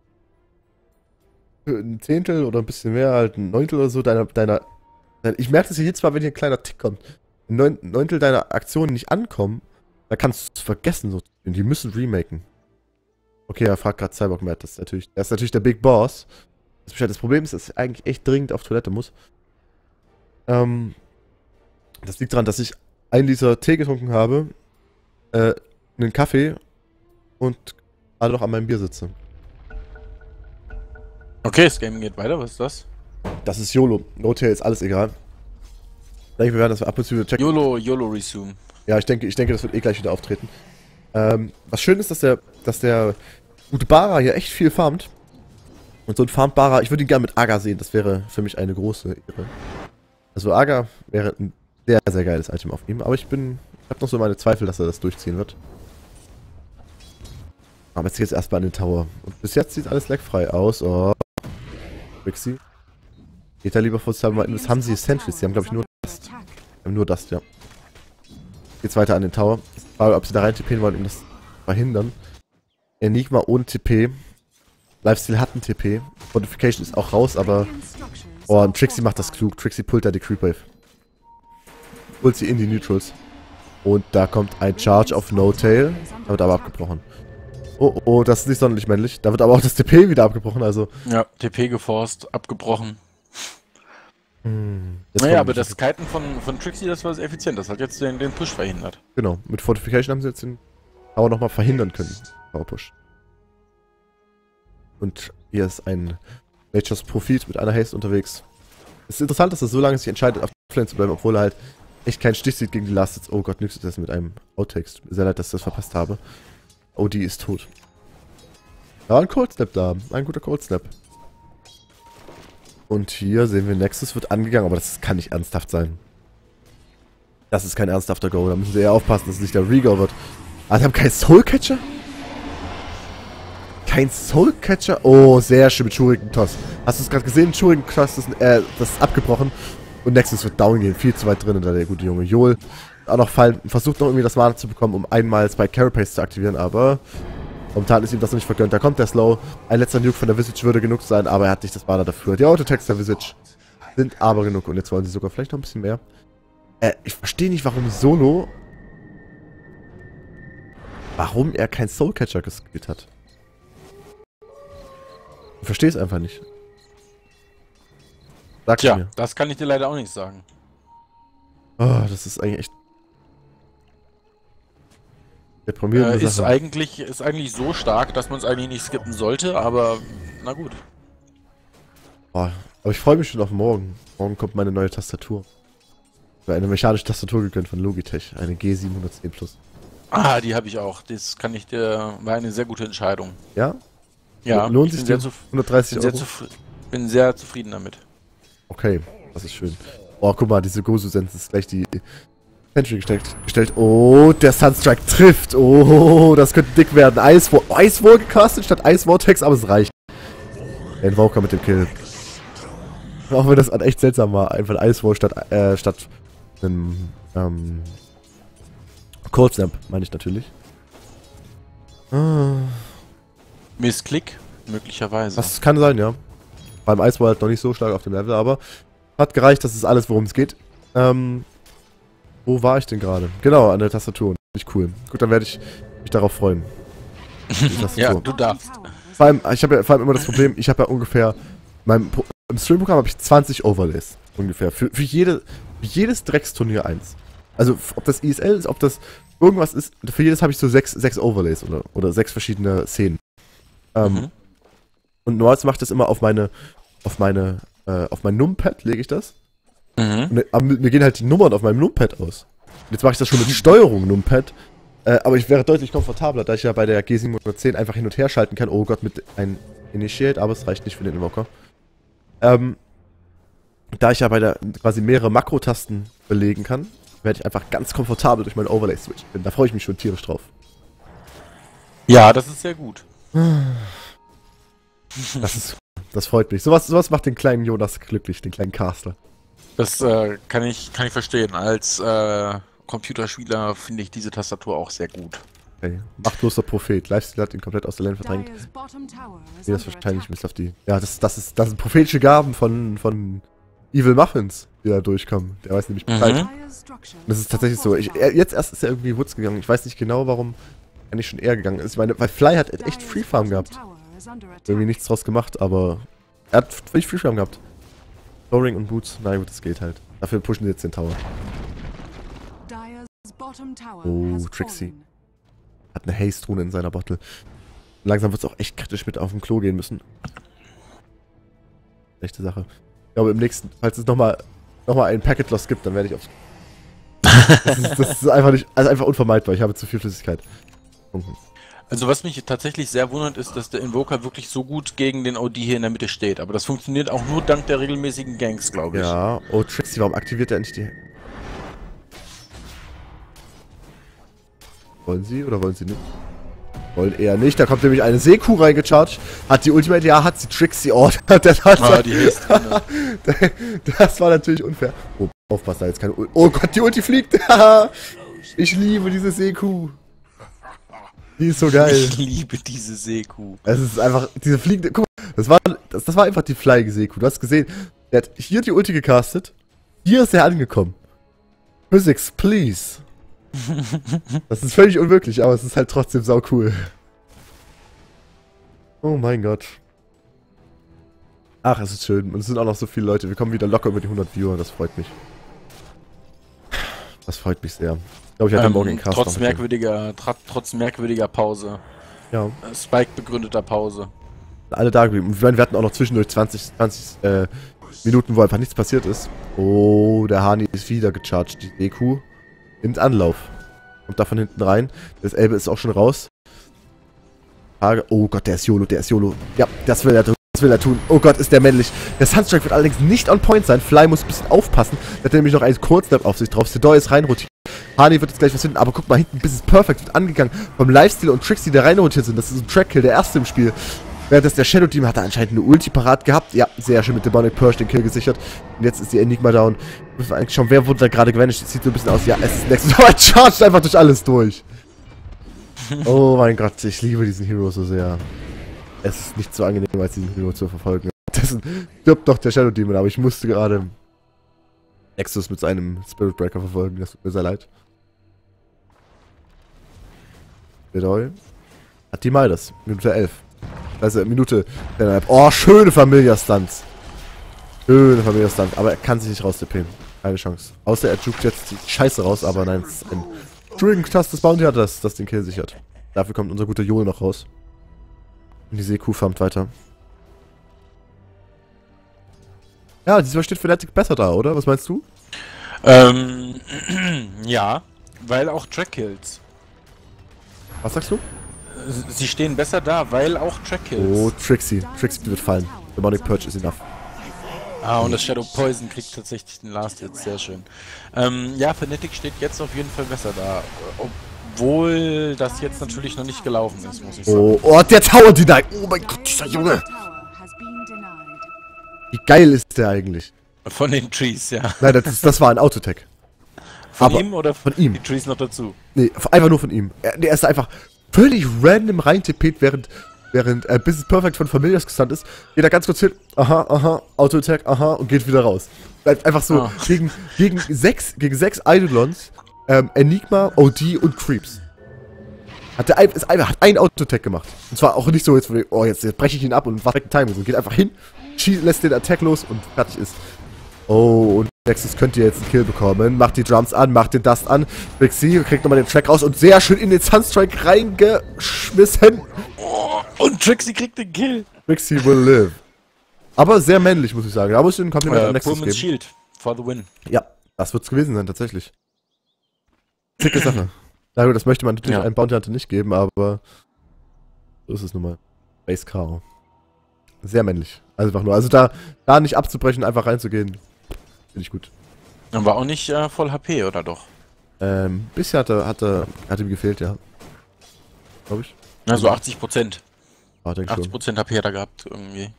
[SPEAKER 1] für ein Zehntel oder ein bisschen mehr, halt ein Neuntel oder so deiner, deiner, deiner ich merke das ja jedes Mal, wenn hier ein kleiner Tick kommt. Ein Neun, Neuntel deiner Aktionen nicht ankommen, da kannst du es vergessen. So. Die müssen remaken. Okay, er fragt gerade Cyborg Matt, das ist natürlich, er ist natürlich der Big Boss. Das, das Problem ist, dass er eigentlich echt dringend auf Toilette muss. Ähm, das liegt daran, dass ich einen Liter Tee getrunken habe, äh, einen Kaffee und gerade noch an meinem Bier sitze.
[SPEAKER 2] Okay, das Game geht weiter, was ist das?
[SPEAKER 1] Das ist YOLO. No-Tail ist alles egal. Ich denke, wir werden das ab und zu wieder checken.
[SPEAKER 2] YOLO, YOLO Resume.
[SPEAKER 1] Ja, ich denke, ich denke, das wird eh gleich wieder auftreten. Ähm, was schön ist, dass der, dass der gute Bara hier echt viel farmt. Und so ein farmt Bara, ich würde ihn gerne mit Aga sehen, das wäre für mich eine große Ehre. Also Aga wäre ein sehr, sehr geiles Item auf ihm, aber ich bin, ich habe noch so meine Zweifel, dass er das durchziehen wird. Aber jetzt geht's erstmal an den Tower. Und bis jetzt sieht alles leckfrei aus. Oh. Wixi. Geht da lieber vor Cyber. Das haben sie Sentries, die haben glaube ich nur Dust. Die haben nur Dust, ja. Geht's weiter an den Tower. Ich frage, ob sie da rein T P'n wollen, um das zu verhindern. Enigma ohne T P. Lifesteal hat einen T P. Fortification ist auch raus, aber... Oh, und Trixie macht das klug. Trixie pullt da die Creepwave. Pullt sie in die Neutrals. Und da kommt ein Charge auf No-Tail. Da wird aber abgebrochen. Oh, oh, das ist nicht sonderlich männlich. Da wird aber auch das T P wieder abgebrochen, also...
[SPEAKER 2] Ja, T P geforst, abgebrochen.
[SPEAKER 1] Hm,
[SPEAKER 2] Naja, aber das Kiten von, von Trixie, das war sehr effizient. Das hat jetzt den, den Push verhindert.
[SPEAKER 1] Genau, mit Fortification haben sie jetzt den Tower nochmal verhindern können. Power Push. Und hier ist ein Nature's Prophet mit einer Haste unterwegs. Es ist interessant, dass er so lange sich entscheidet, auf der Offlane zu bleiben, obwohl er halt echt keinen Stich sieht gegen die Last. Oh Gott, nix ist das mit einem Outtake. Tut mir sehr leid, dass ich das verpasst habe. O D ist tot. Ja, ein Cold Snap da. Ein guter Cold Snap. Und hier sehen wir, Nexus wird angegangen, aber das kann nicht ernsthaft sein. Das ist kein ernsthafter Go. Da müssen sie eher aufpassen, dass es nicht der Re-Go wird. Ah, sie haben keinen Soul-Catcher? Kein Soul-Catcher? Oh, sehr schön mit Shuriken-Toss. Hast du es gerade gesehen? Shuriken-Toss ist, äh, das ist abgebrochen. Und Nexus wird down gehen. Viel zu weit drin, da der gute Junge Joel. Auch noch fallen, versucht noch irgendwie das Mana zu bekommen, um einmal zwei Carapace zu aktivieren, aber momentan ist ihm das noch nicht vergönnt. Da kommt der Slow. Ein letzter Nuke von der Visage würde genug sein, aber er hat nicht das Mana dafür. Die Autotext der Visage sind aber genug. Und jetzt wollen sie sogar vielleicht noch ein bisschen mehr. Äh, ich verstehe nicht, warum Solo... Warum er kein Soulcatcher gespielt hat. Ich verstehe es einfach nicht. Sag
[SPEAKER 2] Tja,
[SPEAKER 1] mir.
[SPEAKER 2] das kann ich dir leider auch nicht sagen.
[SPEAKER 1] Oh, das ist eigentlich echt... Deprimierende
[SPEAKER 2] Äh, ist,
[SPEAKER 1] Sache.
[SPEAKER 2] eigentlich, ist eigentlich so stark, dass man es eigentlich nicht skippen sollte, aber na gut.
[SPEAKER 1] Boah, aber ich freue mich schon auf morgen. Morgen kommt meine neue Tastatur. Eine mechanische Tastatur gegönnt von Logitech. Eine G siebenhundertzehn Plus.
[SPEAKER 2] Ah, die habe ich auch. Das kann ich dir. War eine sehr gute Entscheidung.
[SPEAKER 1] Ja?
[SPEAKER 2] Ja,
[SPEAKER 1] Lohnt
[SPEAKER 2] ich
[SPEAKER 1] sich
[SPEAKER 2] bin
[SPEAKER 1] die
[SPEAKER 2] sehr, zuf
[SPEAKER 1] hundertdreißig
[SPEAKER 2] bin, sehr
[SPEAKER 1] Euro?
[SPEAKER 2] zufri- bin sehr zufrieden damit.
[SPEAKER 1] Okay, das ist schön. Oh, guck mal, diese Gozu-Sense ist gleich die Sentry gestellt. gestellt. Oh, der Sunstrike trifft. Oh, das könnte dick werden. Ice Wall, Ice Wall gecastet statt Ice Vortex, aber es reicht. Der Invoker mit dem Kill. Auch wenn das echt seltsam war. Einfach Ice Wall statt, äh, statt einem, ähm, Cold Snap, meine ich natürlich. Ah,
[SPEAKER 2] Missklick? Möglicherweise.
[SPEAKER 1] das kann sein, ja. Beim Ice Wall halt noch nicht so stark auf dem Level, aber hat gereicht, das ist alles, worum es geht. Ähm, wo war ich denn gerade? Genau, an der Tastatur. Nicht cool. Gut, dann werde ich mich darauf freuen. Die Tastatur.
[SPEAKER 2] Ja, du darfst.
[SPEAKER 1] Vor allem, ich habe ja vor allem immer das Problem, ich habe ja ungefähr, meinem, Pro- im Streamprogramm habe ich zwanzig Overlays. Ungefähr. Für, für, jede, für jedes Drecksturnier eins. Also, f- ob das I S L ist, ob das irgendwas ist, für jedes habe ich so sechs, sechs Overlays oder, oder sechs verschiedene Szenen. Ähm,
[SPEAKER 2] Mhm.
[SPEAKER 1] Und normalerweise mache ich das immer auf meine, auf meine, äh, auf mein Numpad lege ich das.
[SPEAKER 2] Mhm.
[SPEAKER 1] Und, aber mir mir gehen halt die Nummern auf meinem Numpad aus. Und jetzt mache ich das schon mit Steuerung Numpad. Äh, aber ich wäre deutlich komfortabler, da ich ja bei der G siebenhundertzehn einfach hin und her schalten kann. Oh Gott, mit ein Initiate, aber es reicht nicht für den Invoker. Ähm, da ich ja bei der quasi mehrere Makrotasten belegen kann, werde ich einfach ganz komfortabel durch meinen Overlay switchen. Da freue ich mich schon tierisch drauf.
[SPEAKER 2] Ja, das ist sehr gut.
[SPEAKER 1] Das ist, das freut mich. Sowas, sowas macht den kleinen Jonas glücklich, den kleinen Caster.
[SPEAKER 2] Das äh, kann ich kann ich verstehen. Als äh, Computerspieler finde ich diese Tastatur auch sehr gut.
[SPEAKER 1] Okay. Machtloser Prophet. Lifestyle hat ihn komplett aus der Lane verdrängt. Nee, das wahrscheinlich bis auf die. Ja, das, das, ist, das sind prophetische Gaben von, von Evil Muffins, die da durchkommen. Der weiß nämlich Bescheid.
[SPEAKER 2] Mhm.
[SPEAKER 1] Das ist tatsächlich so. Ich, er, jetzt erst ist er irgendwie Woods gegangen. Ich weiß nicht genau, warum er nicht schon eher gegangen ist. Ich meine, weil Fly hat echt Free Farm gehabt. Irgendwie nichts draus gemacht, aber er hat völlig Free Farm gehabt. Lowering und Boots, na gut, das geht halt. Dafür pushen sie jetzt den Tower. Oh, Trixie. Hat eine Haste-Rune in seiner Bottle. Langsam wird es auch echt kritisch mit auf dem Klo gehen müssen. Echte Sache. Ich glaube, im nächsten, falls es nochmal noch mal einen Packet-Loss gibt, dann werde ich aufs... Das ist, das ist einfach nicht, also einfach unvermeidbar. Ich habe zu viel Flüssigkeit. Mhm.
[SPEAKER 2] Also was mich tatsächlich sehr wundert, ist, dass der Invoker wirklich so gut gegen den O D hier in der Mitte steht. Aber das funktioniert auch nur dank der regelmäßigen Ganks, glaube ich.
[SPEAKER 1] Ja, oh Trixie, warum aktiviert er nicht die... Wollen sie oder wollen sie nicht? Wollen eher nicht. Da kommt nämlich eine Seekuh reingecharged. Hat die Ultimate, ja, hat sie Trixie. Oh, das, hat
[SPEAKER 2] Ah, die Haste.
[SPEAKER 1] das war natürlich unfair. Oh, aufpassen, da jetzt keine Ulti. Oh Gott, die Ulti fliegt. Ich liebe diese Seekuh. Die ist so geil.
[SPEAKER 2] Ich liebe diese Seekuh.
[SPEAKER 1] Es ist einfach, diese fliegende, guck mal, das war, das, das war einfach die Flying Seekuh. Du hast gesehen, der hat hier die Ulti gecastet. Hier ist er angekommen. Physics, please. Das ist völlig unmöglich, aber es ist halt trotzdem sau cool. Oh mein Gott. Ach, es ist schön. Und es sind auch noch so viele Leute. Wir kommen wieder locker über die hundert Viewer. Das freut mich. Das freut mich sehr. Ich glaube, ich hatte
[SPEAKER 2] Ähm,
[SPEAKER 1] morgen einen Cast.
[SPEAKER 2] trotz
[SPEAKER 1] noch
[SPEAKER 2] merkwürdiger, tra trotz merkwürdiger Pause.
[SPEAKER 1] Ja.
[SPEAKER 2] Äh, Spike begründeter Pause.
[SPEAKER 1] Alle da geblieben. Und wir hatten auch noch zwischendurch zwanzig, zwanzig äh, Minuten, wo einfach nichts passiert ist. Oh, der Hani ist wieder gecharged. Die Seekuh nimmt Anlauf. Kommt da von hinten rein. Das Elbe ist auch schon raus. Oh Gott, der ist YOLO, der ist YOLO. Ja, das will er tun. Das will er tun. Oh Gott, ist der männlich. Der Sunstrike wird allerdings nicht on point sein. Fly muss ein bisschen aufpassen. Der hat nämlich noch einen Kurzsnap auf sich drauf. Sedoi ist reinrotiert. Hani wird jetzt gleich was finden. Aber guck mal, hinten Business Perfect wird angegangen. Vom Lifesteal und Trixie, der reinrotiert sind. Das ist ein Trackkill, der erste im Spiel. Während das der Shadow Team hat er anscheinend eine Ulti parat gehabt. Ja, sehr schön mit Demonic Purge den Kill gesichert. Und jetzt ist die Enigma down. Müssen wir eigentlich schauen, wer wurde da gerade gevanished. Das sieht so ein bisschen aus. Ja, es ist Nexus. Aber er chargt einfach durch alles durch. Oh mein Gott, ich liebe diesen Hero so sehr. Es ist nicht so angenehm, als diesen Hero zu verfolgen. Das stirbt doch der Shadow Demon, aber ich musste gerade Nexus mit seinem Spirit Breaker verfolgen. Das tut mir sehr leid. Bedeu hat die Midas. Minute elf. Also Minute. Oh, schöne Familia-Stunts. Schöne Familia-Stunts. Aber er kann sich nicht rausdippen. Keine Chance. Außer er juckt jetzt die Scheiße raus, aber nein, es ist ein Druiden Trust des Bounty hat das, das den Kill sichert. Dafür kommt unser guter Joel noch raus. Und die Seekuh farmt weiter. Ja, diesmal steht Fnatic besser da, oder? Was meinst du?
[SPEAKER 2] Ähm, ja, weil auch Track-Kills.
[SPEAKER 1] Was sagst du?
[SPEAKER 2] Sie stehen besser da, weil auch Track-Kills.
[SPEAKER 1] Oh, Trixie. Trixie wird fallen. Demonic Purge is enough.
[SPEAKER 2] Ah, und das Shadow Poison kriegt tatsächlich den Last jetzt, sehr schön. Ähm, ja, Fnatic steht jetzt auf jeden Fall besser da. Obwohl das jetzt natürlich noch nicht gelaufen ist, muss ich sagen.
[SPEAKER 1] Oh, oh, der Tower Deny! Oh mein Gott, dieser Junge! Wie geil ist der eigentlich?
[SPEAKER 2] Von den Trees, ja.
[SPEAKER 1] Nein, das, ist, das war ein Autotech.
[SPEAKER 2] Von
[SPEAKER 1] Aber
[SPEAKER 2] ihm oder
[SPEAKER 1] von ihm?
[SPEAKER 2] Die Trees noch dazu?
[SPEAKER 1] Nee, einfach nur von ihm. Er, der ist einfach völlig random reintippt, während, während äh, Business Perfect von Familias gestunt ist. Geht er ganz kurz hin, aha, aha, Auto-Attack, aha, und geht wieder raus. Bleibt einfach so
[SPEAKER 2] oh.
[SPEAKER 1] gegen, gegen sechs, gegen sechs Eidolons, ähm, Enigma, O D und Creeps. Hat der ein, ist einfach, hat ein Auto-Attack gemacht. Und zwar auch nicht so, jetzt, oh, jetzt, jetzt breche ich ihn ab und was weg Timing. So, geht einfach hin, lässt den Attack los und fertig ist. Oh, und Nexus könnt ihr jetzt einen Kill bekommen. Macht die Drums an, macht den Dust an. Trixie kriegt nochmal den Track raus und sehr schön in den Sunstrike reingeschmissen.
[SPEAKER 2] Oh, und Trixie kriegt den Kill.
[SPEAKER 1] Trixie will live. Aber sehr männlich, muss ich sagen. Da muss ich ein Kompliment
[SPEAKER 2] äh,
[SPEAKER 1] an Nexus
[SPEAKER 2] Pullman's
[SPEAKER 1] geben.
[SPEAKER 2] Shield for the win.
[SPEAKER 1] Ja, das wird's gewesen sein, tatsächlich. Zicke Sache. Na gut, das möchte man natürlich
[SPEAKER 2] ja.
[SPEAKER 1] einem Bounty Hunter nicht geben, aber so ist es nun mal. Base K O. Sehr männlich. Einfach nur. Also da, da nicht abzubrechen, einfach reinzugehen. Finde ich gut.
[SPEAKER 2] Dann war auch nicht äh, voll H P, oder doch?
[SPEAKER 1] Ähm, bisher hat er, hat er, hat ihm gefehlt, ja. Glaube ich.
[SPEAKER 2] Also achtzig Prozent.
[SPEAKER 1] Ah, denk
[SPEAKER 2] achtzig
[SPEAKER 1] schon.
[SPEAKER 2] Prozent H P hat er gehabt, irgendwie.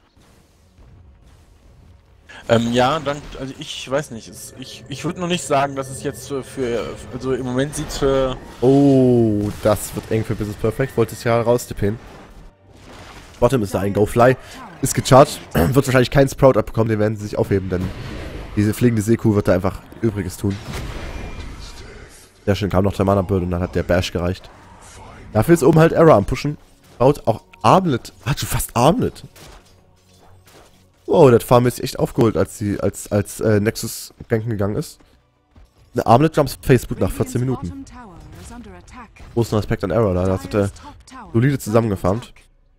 [SPEAKER 2] Ähm, ja, dann, also ich weiß nicht, es, ich, ich würde noch nicht sagen, dass es jetzt für, für also im Moment sieht es für...
[SPEAKER 1] Oh, das wird eng für Business Perfect. Wollte es ja raustippen. Bottom ist da ein Go-Fly. Ist gecharged. Wird wahrscheinlich keinen Sprout abbekommen, den werden sie sich aufheben, denn diese fliegende Seekuh wird da einfach Übriges tun. Sehr schön, kam noch der Mana-Bird und dann hat der Bash gereicht. Dafür ist oben halt Error am Pushen. Baut auch Armlet. Hat schon fast Armlet. Wow, der Farm ist echt aufgeholt, als sie, als, als äh, Nexus ganken gegangen ist. Eine Armlet Jumps Facebook nach vierzehn Minuten. Großen Respekt an Error, da hat er solide zusammengefarmt.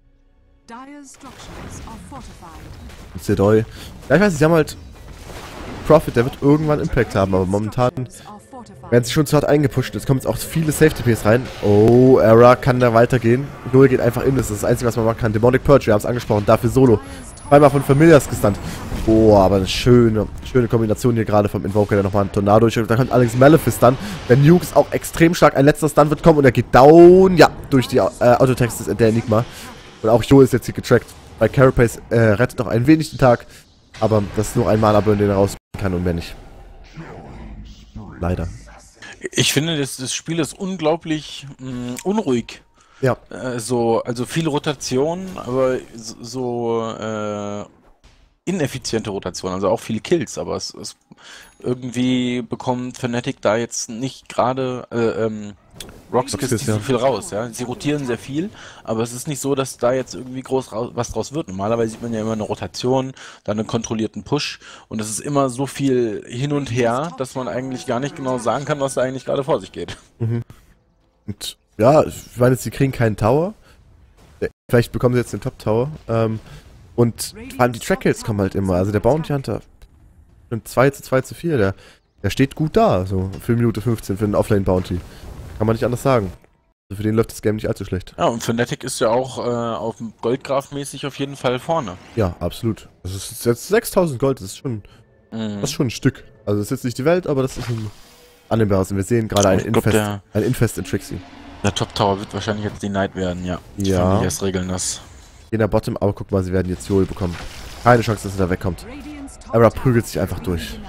[SPEAKER 1] Und Sedoy. Ja, ich weiß nicht, sie haben halt Prophet, der wird irgendwann Impact haben, aber momentan werden sie schon zu hart eingepusht. Jetzt kommen jetzt auch viele Safety Ps rein. Oh, Error kann da weitergehen. Joel geht einfach in, das ist das Einzige, was man machen kann. Demonic Purge, wir haben es angesprochen, dafür Solo. Zweimal von Familias gestunt. Oh, aber eine schöne, schöne Kombination hier gerade vom Invoker, der nochmal einen Tornado durch. Da kommt Alex Malefice dann. Der Nuke ist auch extrem stark. Ein letzter Stun wird kommen und er geht down. Ja, durch die äh, Autotext der Enigma. Und auch Joel ist jetzt hier getrackt. Bei Carapace äh, rettet noch ein wenig den Tag. Aber das ist nur ein Mana-Burn, den er rausbringen kann und mehr nicht. Leider.
[SPEAKER 2] Ich finde, das, das Spiel ist unglaublich mh, unruhig.
[SPEAKER 1] Ja.
[SPEAKER 2] Äh, so, also viel Rotation, aber so, so äh, ineffiziente Rotation, also auch viele Kills, aber es, es irgendwie bekommt Fnatic da jetzt nicht gerade äh, ähm, Rockskiss nicht so viel raus, ja. Sie rotieren sehr viel, aber es ist nicht so, dass da jetzt irgendwie groß raus, was draus wird. Normalerweise sieht man ja immer eine Rotation, dann einen kontrollierten Push und es ist immer so viel hin und her, dass man eigentlich gar nicht genau sagen kann, was da eigentlich gerade vor sich geht.
[SPEAKER 1] Mhm. Und ja, ich meine jetzt, sie kriegen keinen Tower. Vielleicht bekommen sie jetzt den Top-Tower. Ähm, und vor allem die Track-Kills kommen halt immer. Also der Bounty Hunter zwei zu zwei zu vier, der, der steht gut da. So für Minute fünfzehn für einen Offlane-Bounty. Kann man nicht anders sagen. Also für den läuft das Game nicht allzu schlecht.
[SPEAKER 2] Ja, und Fnatic ist ja auch äh, auf Goldgraf-mäßig auf jeden Fall vorne.
[SPEAKER 1] Ja, absolut. Das ist jetzt sechstausend Gold, das ist schon,
[SPEAKER 2] Mhm.
[SPEAKER 1] das ist schon ein Stück. Also das ist jetzt nicht die Welt, aber das ist ein annehmbares. Und wir sehen gerade ein
[SPEAKER 2] Ich glaub,
[SPEAKER 1] Infest,
[SPEAKER 2] der-
[SPEAKER 1] ein Infest in Trixie.
[SPEAKER 2] Der Top Tower wird wahrscheinlich jetzt die Knight werden, ja. Die
[SPEAKER 1] Ja.
[SPEAKER 2] Familias regeln das.
[SPEAKER 1] In der Bottom, aber guck mal, sie werden jetzt Joel bekommen. Keine Chance, dass er da wegkommt. Era prügelt sich einfach durch.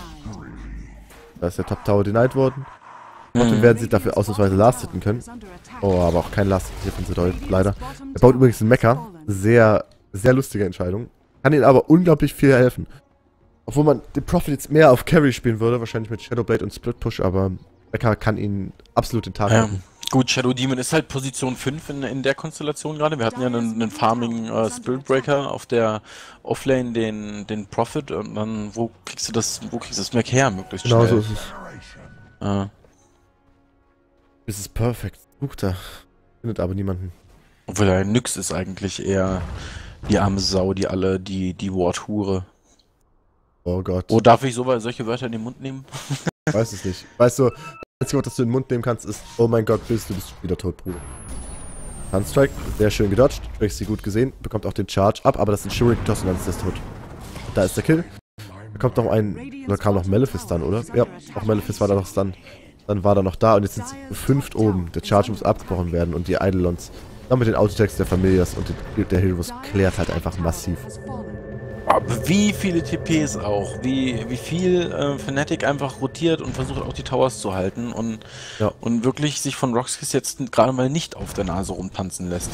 [SPEAKER 1] Da ist der Top Tower denied worden. Bottom
[SPEAKER 2] Mhm.
[SPEAKER 1] werden sie dafür ausnahmsweise last hitten können. Oh, aber auch kein Last hier von Sedoy, leider. Er baut übrigens einen Mecha. Sehr, sehr lustige Entscheidung. Kann ihnen aber unglaublich viel helfen. Obwohl man den Prophet jetzt mehr auf Carry spielen würde, wahrscheinlich mit Shadowblade und Split Push, aber Mecha kann ihnen absolut den Tag
[SPEAKER 2] Ja.
[SPEAKER 1] retten.
[SPEAKER 2] Gut, Shadow Demon ist halt Position fünf in, in der Konstellation gerade. Wir hatten ja einen, einen Farming äh, Spirit Breaker auf der Offlane, den, den Prophet, und dann, wo kriegst du das, wo kriegst du das Mac her, möglichst
[SPEAKER 1] Genau so
[SPEAKER 2] schnell?
[SPEAKER 1] ist es.
[SPEAKER 2] Äh.
[SPEAKER 1] Es ist perfekt. Sucht er. Findet aber niemanden.
[SPEAKER 2] Obwohl der Nyx ist eigentlich eher die arme Sau, die alle, die, die Worthure.
[SPEAKER 1] Oh Gott.
[SPEAKER 2] Oh, darf ich so, solche Wörter in den Mund nehmen?
[SPEAKER 1] Weiß es nicht. Weißt du, das einzige Wort, das du in den Mund nehmen kannst, ist, oh mein Gott, bist du bist wieder tot, Bruder. Handstrike, sehr schön gedodged. Drake sie gut gesehen, bekommt auch den Charge ab, aber das ist ein Shuriken Toss und dann ist das tot. Da ist der Kill. Da kommt noch ein, oder kam noch Malefice dann, oder? Ja, auch Malefice war da noch Stun. Dann war da noch da und jetzt sind sie fünft oben. Der Charge muss abgebrochen werden und die Eidolons. Dann mit den Autotext der Familias und den, der Heroes klärt halt einfach massiv.
[SPEAKER 2] Aber wie viele T Ps auch, wie, wie viel äh, Fnatic einfach rotiert und versucht auch die Towers zu halten und,
[SPEAKER 1] ja.
[SPEAKER 2] und wirklich sich von Roxkiss jetzt gerade mal nicht auf der Nase rumtanzen lässt.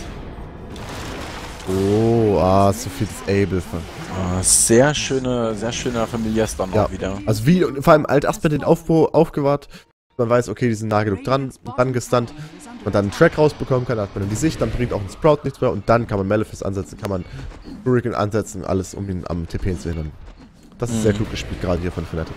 [SPEAKER 1] Oh, ah, so viel Disable.
[SPEAKER 2] Ah, sehr schöne, sehr schöner Familias dann
[SPEAKER 1] ja.
[SPEAKER 2] auch wieder.
[SPEAKER 1] Also wie, und vor allem halt erst mit den Aufbau aufgewahrt. Man weiß, okay, die sind nah genug dran, dann gestunt. Und dann einen Track rausbekommen kann, hat man im Gesicht, dann bringt auch ein Sprout nichts mehr und dann kann man Malefice ansetzen, kann man Hurricane ansetzen, alles um ihn am T P zu hindern. Das ist mhm. sehr klug gespielt, gerade hier von Fnatic.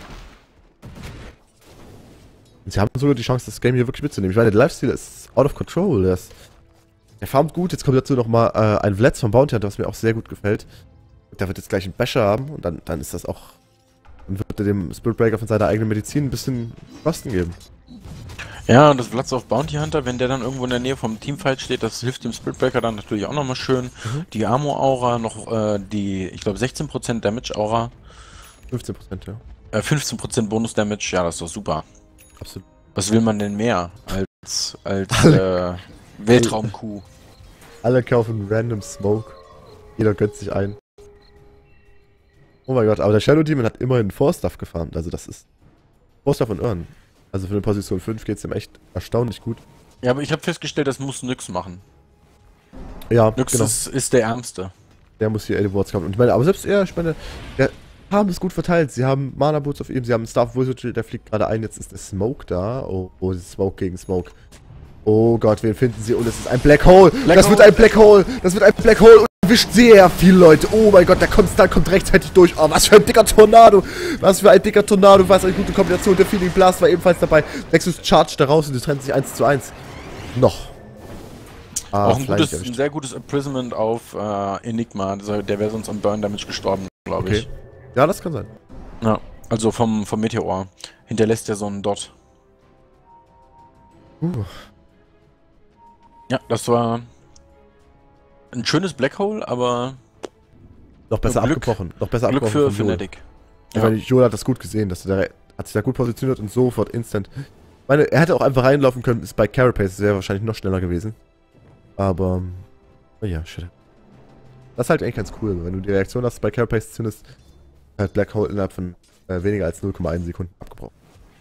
[SPEAKER 1] Und sie haben sogar die Chance, das Game hier wirklich mitzunehmen. Ich meine, der Lifesteal ist out of control, der, ist, der farmt gut, jetzt kommt dazu nochmal äh, ein Vletz vom Bounty Hunter, was mir auch sehr gut gefällt. Der wird jetzt gleich einen Basher haben und dann, dann ist das auch, dann wird er dem Spirit Breaker von seiner eigenen Medizin ein bisschen Kosten geben.
[SPEAKER 2] Ja, und das Platz auf Bounty Hunter, wenn der dann irgendwo in der Nähe vom Teamfight steht, das hilft dem Spirit Breaker dann natürlich auch nochmal schön. Mhm. Die Armor-Aura, noch äh, die, ich glaube sechzehn Prozent Damage-Aura.
[SPEAKER 1] fünfzehn Prozent, ja.
[SPEAKER 2] Äh, fünfzehn Prozent Bonus-Damage, ja, das ist doch super.
[SPEAKER 1] Absolut.
[SPEAKER 2] Was will man denn mehr als, als äh, Weltraum-Kuh?
[SPEAKER 1] Alle kaufen random Smoke. Jeder gönnt sich ein. Oh mein Gott, aber der Shadow Demon hat immerhin vier Stuff gefarmt, also das ist vier Stuff und Earn. Also für eine Position fünf geht es ihm echt erstaunlich gut.
[SPEAKER 2] Ja, aber ich habe festgestellt, das muss Nyx machen.
[SPEAKER 1] Ja,
[SPEAKER 2] Nyx genau. ist, ist der Ärmste.
[SPEAKER 1] Der muss hier Eddie Wards kaufen. Und ich meine, aber selbst er, ich meine, der haben es gut verteilt. Sie haben Mana Boots auf ihm, sie haben einen Staff Wizard, der fliegt gerade ein, jetzt ist der Smoke da. Oh, oh, Smoke gegen Smoke. Oh Gott, wen finden sie? Und es ist ein Black Hole. Black das Hole. wird ein Black Hole. Das wird ein Black Hole. Und erwischt sehr viele Leute. Oh mein Gott, der Konstant kommt rechtzeitig durch. Oh, was für ein dicker Tornado. Was für ein dicker Tornado. Was eine gute Kombination. Der Feeling Blast war ebenfalls dabei. Nexus charge da raus und die trennt sich eins zu eins. Noch.
[SPEAKER 2] Ah, auch ein, gutes, ein sehr gutes Imprisonment auf äh, Enigma. Der wäre sonst am Burn Damage gestorben, glaube okay. ich.
[SPEAKER 1] Ja, das kann sein.
[SPEAKER 2] Ja, also vom, vom Meteor. Hinterlässt ja so einen Dot.
[SPEAKER 1] Uh.
[SPEAKER 2] Ja, das war ein schönes Black Hole, aber
[SPEAKER 1] noch besser Glück, abgebrochen. Noch besser
[SPEAKER 2] Glück
[SPEAKER 1] abgebrochen
[SPEAKER 2] für Fnatic.
[SPEAKER 1] Ja. Ich meine, Joel hat das gut gesehen, dass er da, hat sich da gut positioniert und sofort instant. Ich meine, er hätte auch einfach reinlaufen können, ist bei Carapace, das wäre wahrscheinlich noch schneller gewesen. Aber, oh ja, shit. Das ist halt eigentlich ganz cool, wenn du die Reaktion hast, bei Carapace zündest, halt Black Hole innerhalb von äh, weniger als null Komma eins Sekunden abgebrochen.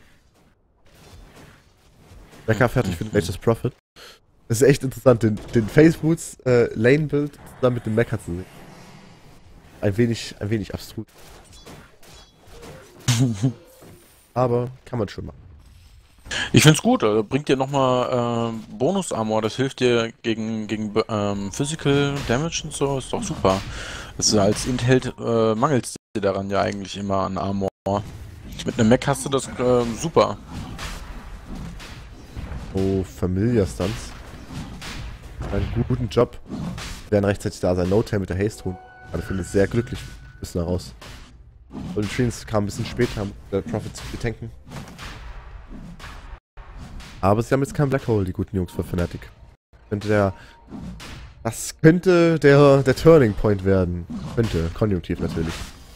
[SPEAKER 1] Becker fertig für den Nature's Prophet. Das ist echt interessant, den, den Face-Boots äh, Lane-Build zusammen mit dem Mecha zu sehen. Ein wenig, ein wenig abstrus. Aber kann man schon machen.
[SPEAKER 2] Ich find's gut, also bringt dir nochmal äh, Bonus-Armor, das hilft dir gegen, gegen ähm, Physical Damage und so, ist doch super. Das ist als Int-Held äh, mangelt dir daran ja eigentlich immer an Armor. Mit einem Mech hast du das äh, super.
[SPEAKER 1] Oh, Familiar Stunts. Einen guten Job. Wir werden rechtzeitig da sein. No-Tail mit der Haste tun. Also finde ich sehr glücklich. Bis da raus. Und die Trees kam ein bisschen später, um der Prophet zu betanken. Aber sie haben jetzt keinen Black Hole, die guten Jungs von Fnatic. Könnte der. Das könnte der, der Turning Point werden. Könnte. Konjunktiv natürlich.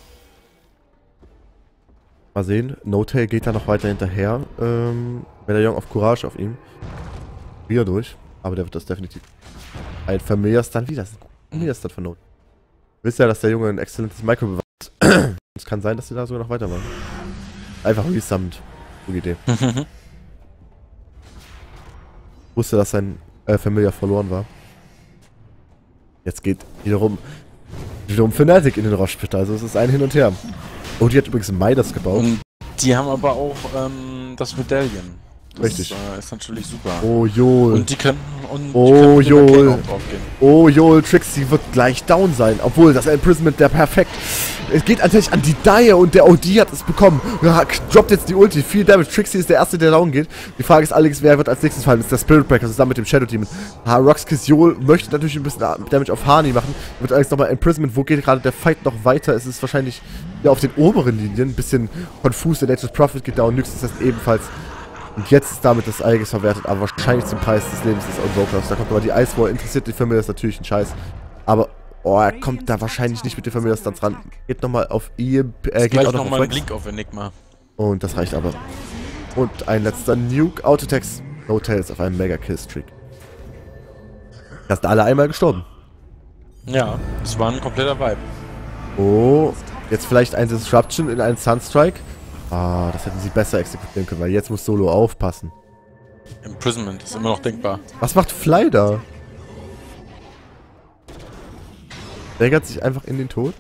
[SPEAKER 1] Mal sehen. No-Tail geht da noch weiter hinterher. Ähm, Medaillon auf Courage auf ihm. Wieder durch. Aber der wird das definitiv. Ein Familiar Stun wieder. Das ist ein Familiar Stun von Note. Du wisst ja, dass der Junge ein exzellentes Micro bewahrt. Es kann sein, dass sie da sogar noch weiter waren. Einfach resummed. Gute Idee. Wusste, dass sein äh, Familiar verloren war. Jetzt geht wiederum wiederum Fnatic in den Rosh-Pit. Also es ist ein Hin und Her. Oh, die hat übrigens Midas gebaut.
[SPEAKER 2] Und die haben aber auch ähm, das Medaillion. Das
[SPEAKER 1] Richtig.
[SPEAKER 2] Ist, äh, ist natürlich super.
[SPEAKER 1] Oh, Joel.
[SPEAKER 2] Und die können, und
[SPEAKER 1] Oh,
[SPEAKER 2] die können mit
[SPEAKER 1] Joel.
[SPEAKER 2] der Kane auch draufgehen.
[SPEAKER 1] Oh, Joel, Trixie wird gleich down sein. Obwohl, das Imprisonment, der perfekt. Es geht tatsächlich an die Dire und der O D hat es bekommen. Ja, droppt jetzt die Ulti. Viel Damage. Trixie ist der Erste, der down geht. Die Frage ist allerdings, wer wird als nächstes fallen? Das ist der Spirit Breaker zusammen mit dem Shadow Demon. Ha, Roxkiss Joel möchte natürlich ein bisschen Damage auf Hani machen. Wird allerdings nochmal Imprisonment. Wo geht gerade der Fight noch weiter? Es ist wahrscheinlich ja auf den oberen Linien. Ein bisschen konfus. Der Nature's Prophet geht down. Nyx ist das ebenfalls. Und jetzt ist damit das Eiges verwertet, aber wahrscheinlich zum Preis des Lebens des Invokers. Da kommt aber die Ice Wall. Interessiert die Familie, das ist natürlich ein Scheiß. Aber, oh, er kommt da wahrscheinlich nicht mit der Familie Stunts ran. Geht nochmal auf ihr, äh, geht auch noch
[SPEAKER 2] nochmal
[SPEAKER 1] auf
[SPEAKER 2] ein Blink auf Enigma.
[SPEAKER 1] Und das reicht aber. Und ein letzter Nuke. Autotex. No Tails auf einem Mega-Kill-Streak. Da sind alle einmal gestorben.
[SPEAKER 2] Ja, das war ein kompletter Vibe.
[SPEAKER 1] Oh, jetzt vielleicht ein Disruption in einen Sunstrike. Ah, das hätten sie besser exekutieren können, weil jetzt muss Solo aufpassen.
[SPEAKER 2] Imprisonment ist immer noch denkbar.
[SPEAKER 1] Was macht Fly da? Deckert sich einfach in den Tod?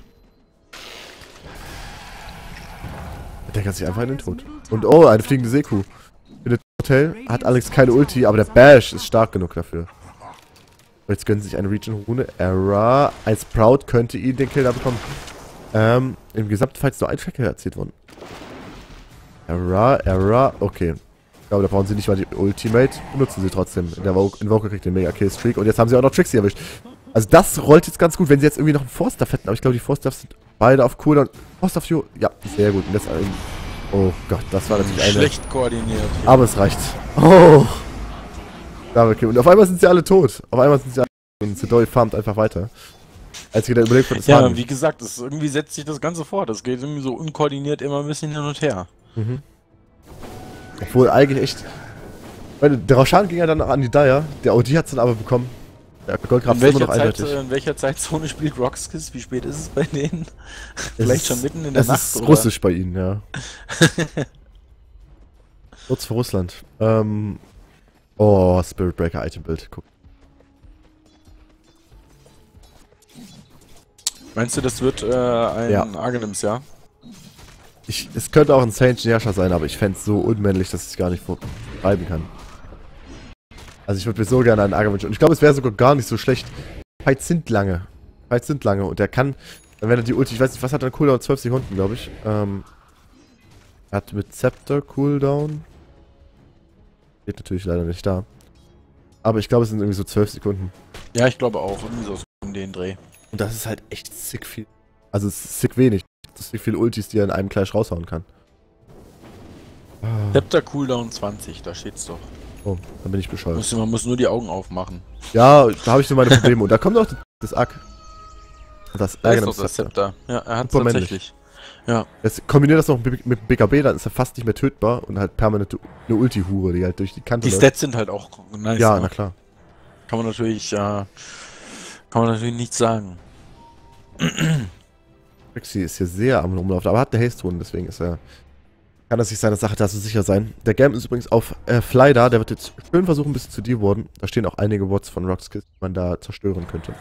[SPEAKER 1] Er deckert sich einfach in den Tod. Und oh, eine fliegende Seekuh. Findet Hotel, hat Alex keine Ulti, aber der Bash ist stark genug dafür. Jetzt gönnen sie sich eine Region-Rune. Era. Ein Sprout könnte ihn den Kill da bekommen. Ähm, im gesamten Fall ist nur ein Tracker erzielt worden. Era, Era, okay. Ich glaube, da brauchen sie nicht mal die Ultimate. Benutzen sie trotzdem. Der Invoker kriegt den Mega-Kill-Streak. Und jetzt haben sie auch noch Trixie erwischt. Also das rollt jetzt ganz gut, wenn sie jetzt irgendwie noch einen Force-Staff hätten. Aber ich glaube, die Force-Staffs sind beide auf Cooldown. Force-Staff, ja, sehr gut. Und jetzt, oh Gott, das war natürlich eine...
[SPEAKER 2] Schlecht koordiniert. Hier.
[SPEAKER 1] Aber es reicht. Oh. Okay. Und auf einmal sind sie alle tot. Auf einmal sind sie alle tot. Und Sedoi farmt einfach weiter. Als der überlebt wird, ist
[SPEAKER 2] Ja,
[SPEAKER 1] Hagen.
[SPEAKER 2] wie gesagt, das, irgendwie setzt sich das Ganze fort. Das geht irgendwie so unkoordiniert immer ein bisschen hin und her.
[SPEAKER 1] Mhm. Obwohl eigentlich echt... Weil der Roshan ging ja dann auch an die Dire. Der O D hat es dann aber bekommen. Der Goldkraft
[SPEAKER 2] In
[SPEAKER 1] ist immer
[SPEAKER 2] welcher,
[SPEAKER 1] noch
[SPEAKER 2] Zeit,
[SPEAKER 1] eindeutig.
[SPEAKER 2] äh, in welcher Zeitzone spielt Roxkiss? Wie spät ist es bei denen? Vielleicht
[SPEAKER 1] ist,
[SPEAKER 2] schon mitten in der
[SPEAKER 1] es
[SPEAKER 2] Nacht,
[SPEAKER 1] ist
[SPEAKER 2] oder?
[SPEAKER 1] russisch bei ihnen, ja. Kurz vor Russland. Ähm... Oh, Spirit Breaker Item Build. Guck.
[SPEAKER 2] Meinst du, das wird äh, ein
[SPEAKER 1] Ja.
[SPEAKER 2] Arganims, ja?
[SPEAKER 1] Ich, es könnte auch ein Saint Jascha sein, aber ich fände es so unmännlich, dass ich es gar nicht vorschreiben kann. Also ich würde mir so gerne einen Arger wünschen. Und ich glaube, es wäre sogar gar nicht so schlecht. Fights sind lange. Fights sind lange. Und er kann, dann wenn er die Ulti, ich weiß nicht, was hat er Cooldown? zwölf Sekunden, glaube ich. Ähm, er hat mit Scepter Cooldown. Steht natürlich leider nicht da. Aber ich glaube, es sind irgendwie so zwölf Sekunden.
[SPEAKER 2] Ja, ich glaube auch. Irgendwie so um den Dreh.
[SPEAKER 1] Und das ist halt echt sick viel. Also es ist sick wenig. Das ist sick viele Ultis, die er in einem Clash raushauen kann.
[SPEAKER 2] Scepter Cooldown zwanzig, da steht's doch.
[SPEAKER 1] Oh, dann bin ich bescheuert.
[SPEAKER 2] Muss, man muss nur die Augen aufmachen.
[SPEAKER 1] Ja, da habe ich so meine Probleme. Und da kommt auch das Ack. Das
[SPEAKER 2] Da ist
[SPEAKER 1] Ärger
[SPEAKER 2] doch das Scepter. Ja, er hat
[SPEAKER 1] Super
[SPEAKER 2] tatsächlich. Ja.
[SPEAKER 1] Jetzt kombiniert das noch mit B K B, dann ist er fast nicht mehr tötbar und halt permanent eine Ulti-Hure, die halt durch die Kante
[SPEAKER 2] Die
[SPEAKER 1] läuft.
[SPEAKER 2] Stats sind halt auch nice.
[SPEAKER 1] Ja,
[SPEAKER 2] ne?
[SPEAKER 1] na klar.
[SPEAKER 2] Kann man natürlich, äh, kann man natürlich nichts sagen.
[SPEAKER 1] Trixie ist hier sehr am Rumlaufen, aber hat eine Haste-Rune, deswegen ist er... Kann das nicht seine Sache, da so sicher sein. Der Gam ist übrigens auf äh, Fly da, der wird jetzt schön versuchen, ein bisschen zu dewarden. Da stehen auch einige Wards von Roxkiss, die man da zerstören könnte.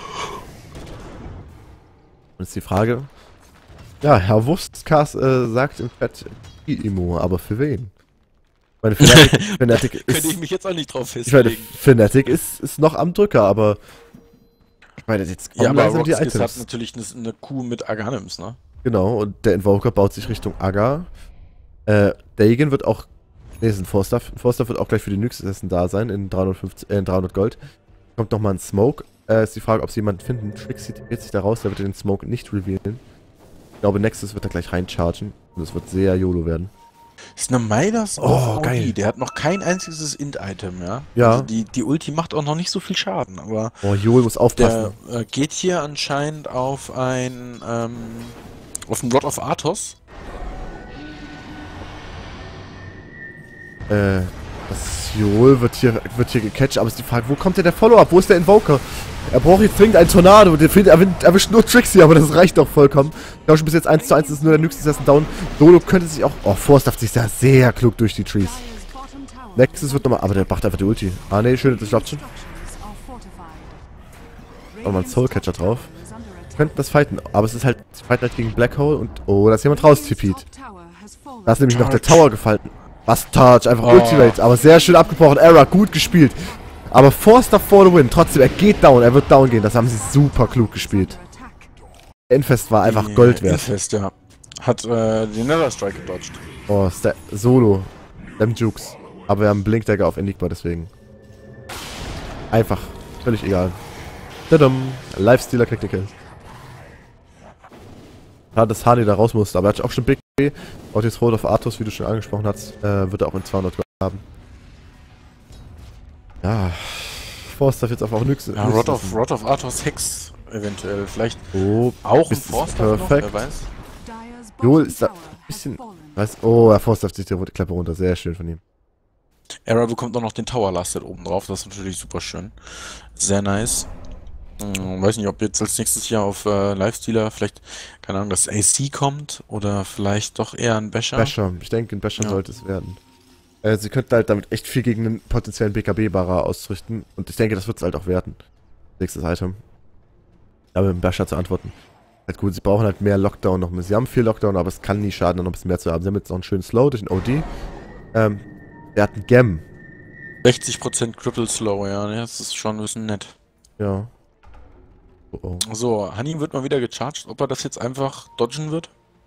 [SPEAKER 1] Und ist die Frage... Ja, Herr Wurstkas äh, sagt im Chat Imo, aber für wen? Meine Fnatic, Fnatic ist...
[SPEAKER 2] Könnte ich mich jetzt auch nicht drauf
[SPEAKER 1] Ich meine,
[SPEAKER 2] festlegen.
[SPEAKER 1] Fnatic ist, ist noch am Drücker, aber... Ich meine, jetzt kommen
[SPEAKER 2] Ja, aber
[SPEAKER 1] langsam die
[SPEAKER 2] Roxkiss
[SPEAKER 1] Items.
[SPEAKER 2] hat natürlich eine, eine Kuh mit Arganims, ne?
[SPEAKER 1] Genau, und der Invoker baut sich Richtung Aga. Äh, Dagon wird auch... Ne, ist ein Forstaff. Ein Forstaff wird auch gleich für die Nyx-Essen da sein, in dreihundertfünfzig, äh, in dreihundert Gold. Kommt nochmal ein Smoke. Äh, ist die Frage, ob sie jemanden finden. Trixie geht sich da raus, der wird den Smoke nicht revealen. Ich glaube, Nexus wird da gleich reinchargen. Und es wird sehr YOLO werden.
[SPEAKER 2] Ist eine Midas
[SPEAKER 1] Oh,
[SPEAKER 2] auf O D.
[SPEAKER 1] geil.
[SPEAKER 2] Der hat noch kein einziges Int-Item, ja?
[SPEAKER 1] Ja.
[SPEAKER 2] Also die, die Ulti macht auch noch nicht so viel Schaden, aber
[SPEAKER 1] Oh, Joel muss aufpassen.
[SPEAKER 2] der äh, geht hier anscheinend auf ein, ähm, auf einen Rod of Arthos.
[SPEAKER 1] Äh, das Joel wird hier, wird hier gecatcht, aber ist die Frage, wo kommt denn der Follow-up? Wo ist der Invoker? Er braucht jetzt dringend einen Tornado. Der findet, er erwischt nur Trixie, aber das reicht doch vollkommen. Ich glaube schon bis jetzt eins zu eins ist nur der Nyx ist down. Solo könnte sich auch... Oh, Force darf sich da sehr klug durch die Trees. Nexus wird nochmal... Aber der macht einfach die Ulti. Ah, ne, schöne Disruption. Nochmal ein Soulcatcher drauf. Wir könnten das fighten, aber es ist halt... Sie fighten halt gegen Black Hole und... Oh, da ist jemand raus, T P'd. Da ist nämlich noch der Tower gefallen. Was Touch, einfach
[SPEAKER 2] Oh.
[SPEAKER 1] Ultimate, aber sehr schön abgebrochen. Era, gut gespielt. Aber Forster for the win, trotzdem, er geht down, er wird down gehen. Das haben sie super klug gespielt. Infest war einfach
[SPEAKER 2] Die
[SPEAKER 1] Gold wert.
[SPEAKER 2] Infest, ja. Hat äh, den Nether Strike gedodged.
[SPEAKER 1] Oh, Sta Solo. Dem Jukes. Aber wir haben Blinkdagger auf Enigma, deswegen. Einfach. Völlig egal. Tadam. Lifestealer kriegt den Kill. Schade, dass Hani da raus musste, aber er hat auch schon Big B. Und jetzt Rot auf Arthos, wie du schon angesprochen hast, äh, wird er auch in zweihundert haben. Ja. Forster wird jetzt einfach auch nix.
[SPEAKER 2] Ja, Rod of, Rod of Arthos Hex eventuell. Vielleicht
[SPEAKER 1] Oh,
[SPEAKER 2] auch ein
[SPEAKER 1] ist
[SPEAKER 2] Forster noch,
[SPEAKER 1] perfekt.
[SPEAKER 2] wer weiß.
[SPEAKER 1] Joel ist da ein bisschen. Was? Oh, er Forster sich die rote Klappe runter. Sehr schön von ihm.
[SPEAKER 2] Era bekommt auch noch den Tower Lasted oben drauf, das ist natürlich super schön. Sehr nice. Hm, weiß nicht, ob jetzt als nächstes Jahr auf äh, Lifestealer vielleicht, keine Ahnung, das A C kommt oder vielleicht doch eher ein Basher.
[SPEAKER 1] Basher. Ich denke, ein Basher
[SPEAKER 2] Ja.
[SPEAKER 1] sollte es werden. Äh, sie könnten halt damit echt viel gegen einen potenziellen B K B-Barer ausrichten. Und ich denke, das wird es halt auch werden. Nächstes Item. Aber mit dem Basher zu antworten. Halt gut, sie brauchen halt mehr Lockdown noch. Sie haben viel Lockdown, aber es kann nie schaden, noch ein bisschen mehr zu haben. Sie haben jetzt noch einen schönen Slow durch den O D. Ähm, der hat einen Gem.
[SPEAKER 2] sechzig Prozent Cripple Slow, ja, das ist schon ein bisschen nett.
[SPEAKER 1] Ja. Oh, oh.
[SPEAKER 2] So, Honey wird mal wieder gecharged, ob er das jetzt einfach dodgen wird?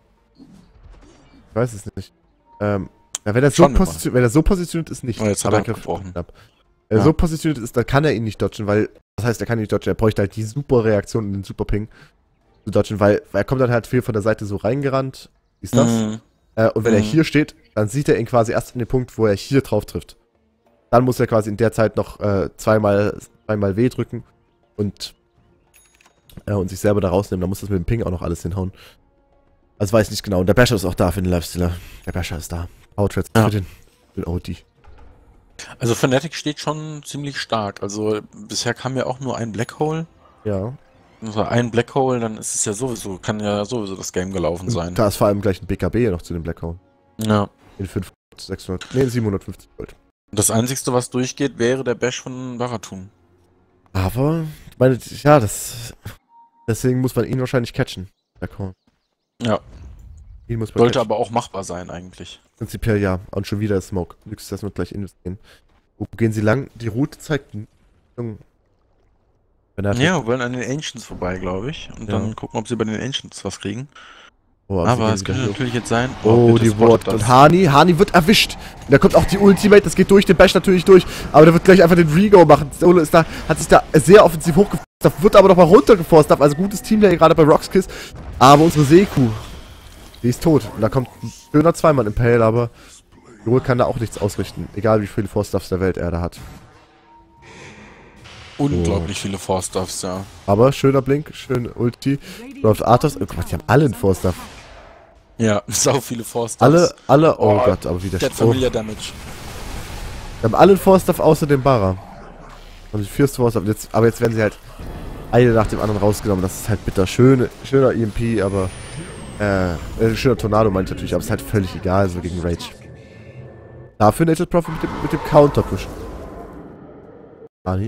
[SPEAKER 1] Ich weiß es nicht. Ähm, ja, wenn, er so
[SPEAKER 2] Schauen wir mal.
[SPEAKER 1] positioniert, wenn er so positioniert ist, nicht.
[SPEAKER 2] Oh, jetzt hat
[SPEAKER 1] Aber
[SPEAKER 2] er
[SPEAKER 1] griff
[SPEAKER 2] abgebrochen.
[SPEAKER 1] knapp. Wenn er
[SPEAKER 2] Ja.
[SPEAKER 1] so positioniert ist, dann kann er ihn nicht dodgen, weil, das heißt, er kann ihn nicht dodgen. Er bräuchte halt die super Reaktion und den super Ping zu dodgen, weil, weil er kommt dann halt viel von der Seite so reingerannt. Wie ist das?
[SPEAKER 2] Mhm.
[SPEAKER 1] Äh, und wenn
[SPEAKER 2] Mhm.
[SPEAKER 1] er hier steht, dann sieht er ihn quasi erst in den Punkt, wo er hier drauf trifft. Dann muss er quasi in der Zeit noch äh, zweimal, zweimal W drücken und, äh, und sich selber da rausnehmen. Dann muss das mit dem Ping auch noch alles hinhauen. Also weiß ich nicht genau. Und der Basher ist auch da für den Lifestealer. Der Basher ist da. Powertrades
[SPEAKER 2] Ja.
[SPEAKER 1] für den, für den O D.
[SPEAKER 2] Also Fnatic steht schon ziemlich stark. Also bisher kam ja auch nur ein Black Hole.
[SPEAKER 1] Ja.
[SPEAKER 2] Also ein Black Hole, dann ist es ja sowieso, kann ja sowieso das Game gelaufen sein.
[SPEAKER 1] Und da ist vor allem gleich ein B K B noch zu dem Black Hole.
[SPEAKER 2] Ja.
[SPEAKER 1] In fünfhundert, sechshundert, nee, siebenhundertfünfzig Gold.
[SPEAKER 2] Das Einzigste, was durchgeht, wäre der Bash von Baratum.
[SPEAKER 1] Aber, ich meine, ja, das. Deswegen muss man ihn wahrscheinlich catchen. Black Hole.
[SPEAKER 2] Ja.
[SPEAKER 1] Ihn muss man
[SPEAKER 2] Sollte
[SPEAKER 1] catchen.
[SPEAKER 2] aber auch machbar sein, eigentlich.
[SPEAKER 1] Prinzipiell ja. Und schon wieder ist Smoke. Nix, das wird gleich investieren. Wo gehen sie lang? Die Route zeigt. Wenn er
[SPEAKER 2] Ja, wir wollen an den Ancients vorbei, glaube ich. Und
[SPEAKER 1] Ja.
[SPEAKER 2] dann gucken, ob sie bei den Ancients was kriegen.
[SPEAKER 1] Oh,
[SPEAKER 2] Aber
[SPEAKER 1] sie
[SPEAKER 2] es
[SPEAKER 1] gehen
[SPEAKER 2] könnte
[SPEAKER 1] wieder hoch.
[SPEAKER 2] natürlich jetzt sein.
[SPEAKER 1] Oh,
[SPEAKER 2] bitte
[SPEAKER 1] die
[SPEAKER 2] spottet
[SPEAKER 1] Ward.
[SPEAKER 2] das.
[SPEAKER 1] Und Hani. Hani wird erwischt. Und da kommt auch die Ultimate. Das geht durch. Den Bash natürlich durch. Aber der wird gleich einfach den Rego machen. Solo ist da, hat sich da sehr offensiv hochgeforst. Wird aber noch mal runtergeforst. Also gutes Team hier gerade bei Rockskiss. Aber unsere Seku, die ist tot. Und da kommt ein schöner Zweimann Impale. Aber Joel kann da auch nichts ausrichten. Egal wie viele Forstuffs der Welt er da hat.
[SPEAKER 2] Unglaublich viele Forstuffs, ja.
[SPEAKER 1] Aber schöner Blink. Schön Ulti. Läuft Arthos. Oh Gott, die haben alle einen Forstuff.
[SPEAKER 2] Ja, sau viele Forstuffs.
[SPEAKER 1] Alle, alle. Oh,
[SPEAKER 2] Oh,
[SPEAKER 1] Gott, aber wieder
[SPEAKER 2] Dead
[SPEAKER 1] oh.
[SPEAKER 2] Familiar Damage.
[SPEAKER 1] Wir haben alle einen Forstuff außer dem Bara. Und die First Forstuff. Jetzt, aber jetzt werden sie halt eine nach dem anderen rausgenommen. Das ist halt bitter. Schöne, schöner E M P, aber. Äh, äh, schöner Tornado meinte ich natürlich, aber es ist halt völlig egal, so gegen Rage. Dafür Native Prophet mit dem, mit dem Counter-Push. Ani.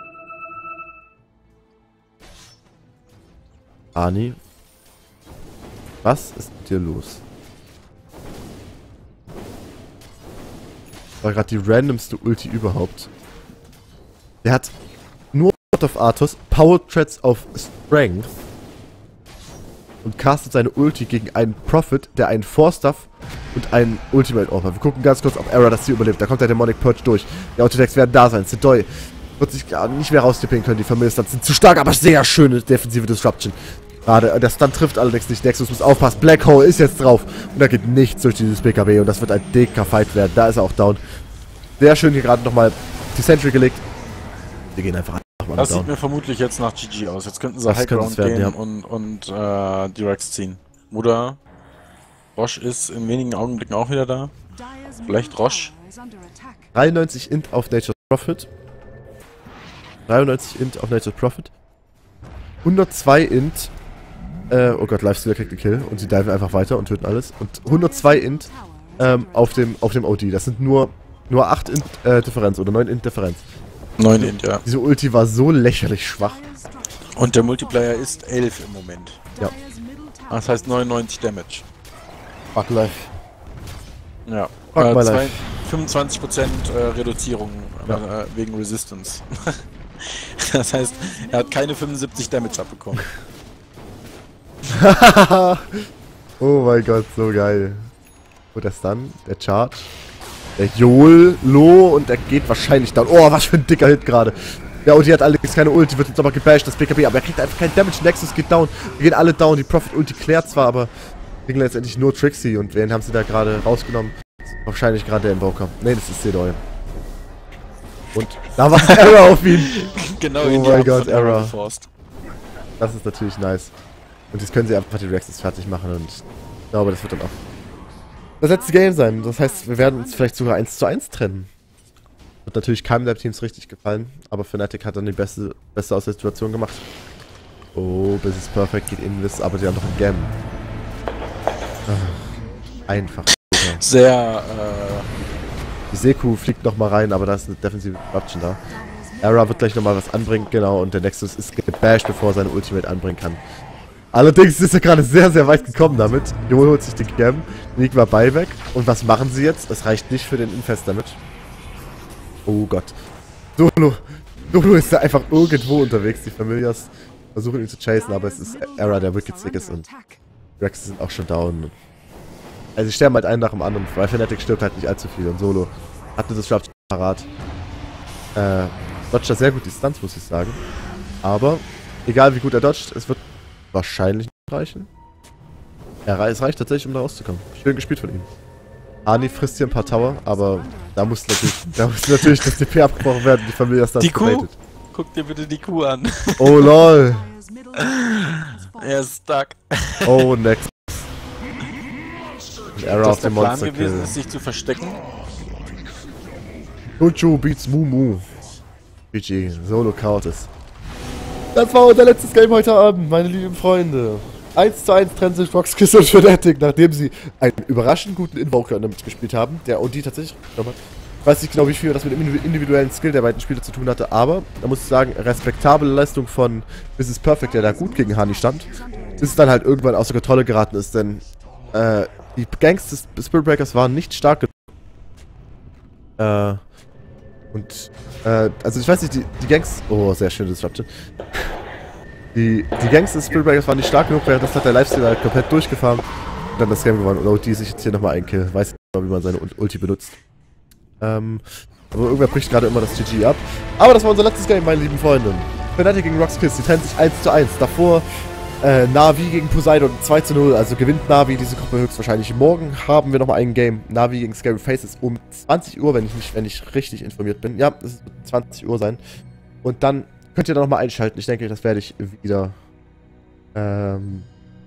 [SPEAKER 1] Ani. Was ist mit dir los? War gerade die randomste Ulti überhaupt. Der hat nur Rod of Arthos, Power Threads auf Strength und castet seine Ulti gegen einen Prophet, der einen Forstuff und einen Ultimate Offer. Wir gucken ganz kurz, ob Era das hier überlebt. Da kommt der Demonic Purge durch. Die Autodecks werden da sein. Sedoi wird sich gar nicht mehr raustippen können. Die Familie sind zu stark, aber sehr schöne defensive Disruption. Gerade, der Stun trifft allerdings nicht. Nexus muss aufpassen. Black Hole ist jetzt drauf. Und da geht nichts durch dieses B K B. Und das wird ein dicker Fight werden. Da ist er auch down. Sehr schön hier gerade nochmal die Sentry gelegt. Wir gehen einfach nochmal
[SPEAKER 2] Das
[SPEAKER 1] down.
[SPEAKER 2] sieht mir vermutlich jetzt nach G G aus. Jetzt könnten sie
[SPEAKER 1] Das
[SPEAKER 2] High
[SPEAKER 1] könnte
[SPEAKER 2] Ground
[SPEAKER 1] es werden,
[SPEAKER 2] gehen
[SPEAKER 1] ja.
[SPEAKER 2] und, und äh, die Rex ziehen. Oder Roche ist in wenigen Augenblicken auch wieder da. Vielleicht Roche.
[SPEAKER 1] dreiundneunzig Int auf Nature's Prophet. dreiundneunzig Int auf Nature's Prophet. hundertzwei Int. Äh, oh Gott, Lifestealer kriegt den Kill. Und sie diven einfach weiter und töten alles. Und hundertzwei Int ähm, auf dem, auf dem O D. Das sind nur, nur acht Int äh, Differenz oder neun Int Differenz.
[SPEAKER 2] neun Int, ja.
[SPEAKER 1] Diese Ulti war so lächerlich schwach.
[SPEAKER 2] Und der Multiplayer ist elf im Moment.
[SPEAKER 1] Ja.
[SPEAKER 2] Das heißt neunundneunzig Damage.
[SPEAKER 1] Fuck life.
[SPEAKER 2] Ja,
[SPEAKER 1] Fuck
[SPEAKER 2] äh,
[SPEAKER 1] my
[SPEAKER 2] zwei,
[SPEAKER 1] life.
[SPEAKER 2] fünfundzwanzig Prozent äh, Reduzierung
[SPEAKER 1] Ja.
[SPEAKER 2] äh, wegen Resistance. Das heißt, er hat keine fünfundsiebzig Damage abbekommen.
[SPEAKER 1] Oh mein Gott, so geil. Und der Stun, der Charge, der Joel, Low und der geht wahrscheinlich down. Oh, was für ein dicker Hit gerade. Ja, und die hat allerdings keine Ulti, wird jetzt aber gebasht, das B K B, aber er kriegt einfach keinen Damage. Nexus geht down. Wir gehen alle down. Die Prophet-Ulti klärt zwar, aber kriegen letztendlich nur Trixie. Und wen haben sie da gerade rausgenommen? Wahrscheinlich gerade der Invoker. Ne, das ist Sedoy. Und da war Error auf ihn.
[SPEAKER 2] Genau,
[SPEAKER 1] Oh
[SPEAKER 2] in die
[SPEAKER 1] mein
[SPEAKER 2] Arme
[SPEAKER 1] Gott,
[SPEAKER 2] von Error
[SPEAKER 1] Error.
[SPEAKER 2] geforst.
[SPEAKER 1] Das ist natürlich nice. Und jetzt können sie einfach die Rexes fertig machen und ich glaube, das wird dann auch das letzte Game sein. Das heißt, wir werden uns vielleicht sogar eins zu eins trennen. Wird natürlich keinem der Teams richtig gefallen, aber Fnatic hat dann die beste, beste aus der Situation gemacht. Oh, bis es perfekt geht Invis, aber die haben noch ein Gam. Ah, einfach.
[SPEAKER 2] Sehr, äh...
[SPEAKER 1] Die Seku fliegt nochmal rein, aber da ist eine defensive Disruption da. Era wird gleich nochmal was anbringen, genau, und der Nexus ist gebasht, bevor er seine Ultimate anbringen kann. Allerdings ist er gerade sehr, sehr weit gekommen damit. Joel holt sich die Gam, Nick war bei weg. Und was machen sie jetzt? Das reicht nicht für den Infest damit. Oh Gott. Solo. Solo ist da einfach irgendwo unterwegs. Die Familias versuchen ihn zu chasen, aber es ist Era, der Wicked Sick ist und Rex sind auch schon down. Also sie sterben halt einen nach dem anderen, weil Fnatic stirbt halt nicht allzu viel und Solo hat das Disruption parat. Äh, dodgt da sehr gut die Stunts, muss ich sagen. Aber, egal wie gut er dodgt, es wird wahrscheinlich nicht reichen. Ja, es reicht tatsächlich, um da rauszukommen. Schön gespielt von ihm. Ani frisst hier ein paar Tower, aber da muss natürlich, da muss natürlich das D P abgebrochen werden, die Familie ist dann
[SPEAKER 2] Die Kuh? Guck dir bitte die Kuh an.
[SPEAKER 1] Oh lol.
[SPEAKER 2] Er ist stuck.
[SPEAKER 1] Oh, next. Error auf
[SPEAKER 2] der
[SPEAKER 1] dem
[SPEAKER 2] Plan
[SPEAKER 1] Monster
[SPEAKER 2] gewesen
[SPEAKER 1] Kill.
[SPEAKER 2] ist, sich zu verstecken.
[SPEAKER 1] Uchu beats Mumu. G G, Solo Countess. Das war unser letztes Game heute Abend, meine lieben Freunde. eins zu eins trennen sich Roxkiss und Fnatic, nachdem sie einen überraschend guten Invoker damit gespielt haben, der O D tatsächlich genommen hat. Ich weiß nicht genau, wie viel das mit dem individuellen Skill der beiden Spieler zu tun hatte, aber da muss ich sagen, respektable Leistung von Missus Perfect, der da gut gegen Hani stand, bis es dann halt irgendwann außer Kontrolle geraten ist, denn äh, die Gangs des Spirit Breakers waren nicht stark genug. Äh, und, äh, also ich weiß nicht, die, die Gangs, oh, sehr schön Disruption. Die, die Gangs des Spirit Breakers waren nicht stark genug, während das hat der Lifesteal halt komplett durchgefahren und dann das Game gewonnen. Und O D sich jetzt hier nochmal ein Kill. Weiß nicht mal, wie man seine Ulti benutzt. Ähm, aber irgendwer bricht gerade immer das G G ab. Aber das war unser letztes Game, meine lieben Freunde. Fnatic gegen Roxkiss, die trennen sich eins zu eins. Davor äh, Na'Vi gegen Poseidon zwei zu null, also gewinnt Na'Vi diese Gruppe höchstwahrscheinlich. Morgen haben wir nochmal ein Game. Na'Vi gegen Scary Faces um zwanzig Uhr, wenn ich, nicht, wenn ich richtig informiert bin. Ja, es wird zwanzig Uhr sein. Und dann könnt ihr da nochmal einschalten. Ich denke, das werde ich wieder. Ähm.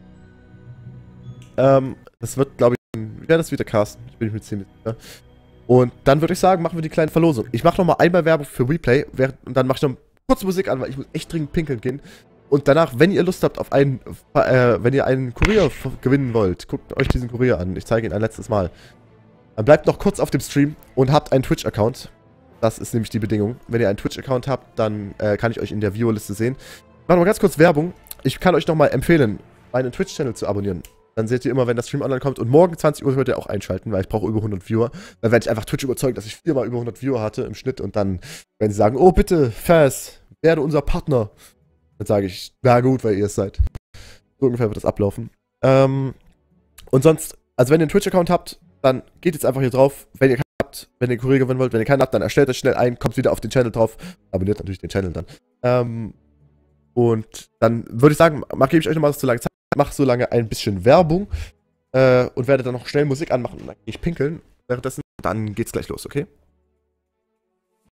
[SPEAKER 1] Ähm, das wird, glaube ich, ich werde das wieder casten. Ich bin mir ziemlich sicher. Und dann würde ich sagen, machen wir die kleine Verlosung. Ich mache nochmal einmal Werbung für Replay während, und dann mache ich noch kurz Musik an, weil ich muss echt dringend pinkeln gehen. Und danach, wenn ihr Lust habt auf einen, äh, wenn ihr einen Kurier gewinnen wollt, guckt euch diesen Kurier an. Ich zeige ihn ein letztes Mal. Dann bleibt noch kurz auf dem Stream und habt einen Twitch-Account. Das ist nämlich die Bedingung. Wenn ihr einen Twitch-Account habt, dann äh, kann ich euch in der Viewer-Liste sehen. Ich mache mal ganz kurz Werbung. Ich kann euch nochmal empfehlen, meinen Twitch-Channel zu abonnieren. Dann seht ihr immer, wenn der Stream online kommt. Und morgen zwanzig Uhr könnt ihr auch einschalten, weil ich brauche über hundert Viewer. Dann werde ich einfach Twitch überzeugen, dass ich viermal über hundert Viewer hatte im Schnitt. Und dann werden sie sagen, oh bitte, Faz, werde unser Partner. Dann sage ich, na gut, weil ihr es seid. So ungefähr wird das ablaufen. Ähm, und sonst, also wenn ihr einen Twitch-Account habt, dann geht jetzt einfach hier drauf. Wenn ihr keinen habt, wenn ihr einen Kurier gewinnen wollt, wenn ihr keinen habt, dann erstellt euch schnell ein, kommt wieder auf den Channel drauf. Abonniert natürlich den Channel dann. Ähm, und dann würde ich sagen, mach, gebe ich euch nochmal so lange Zeit. Mach so lange ein bisschen Werbung äh, und werde dann noch schnell Musik anmachen und dann gehe ich pinkeln. Währenddessen, dann geht's gleich los, okay?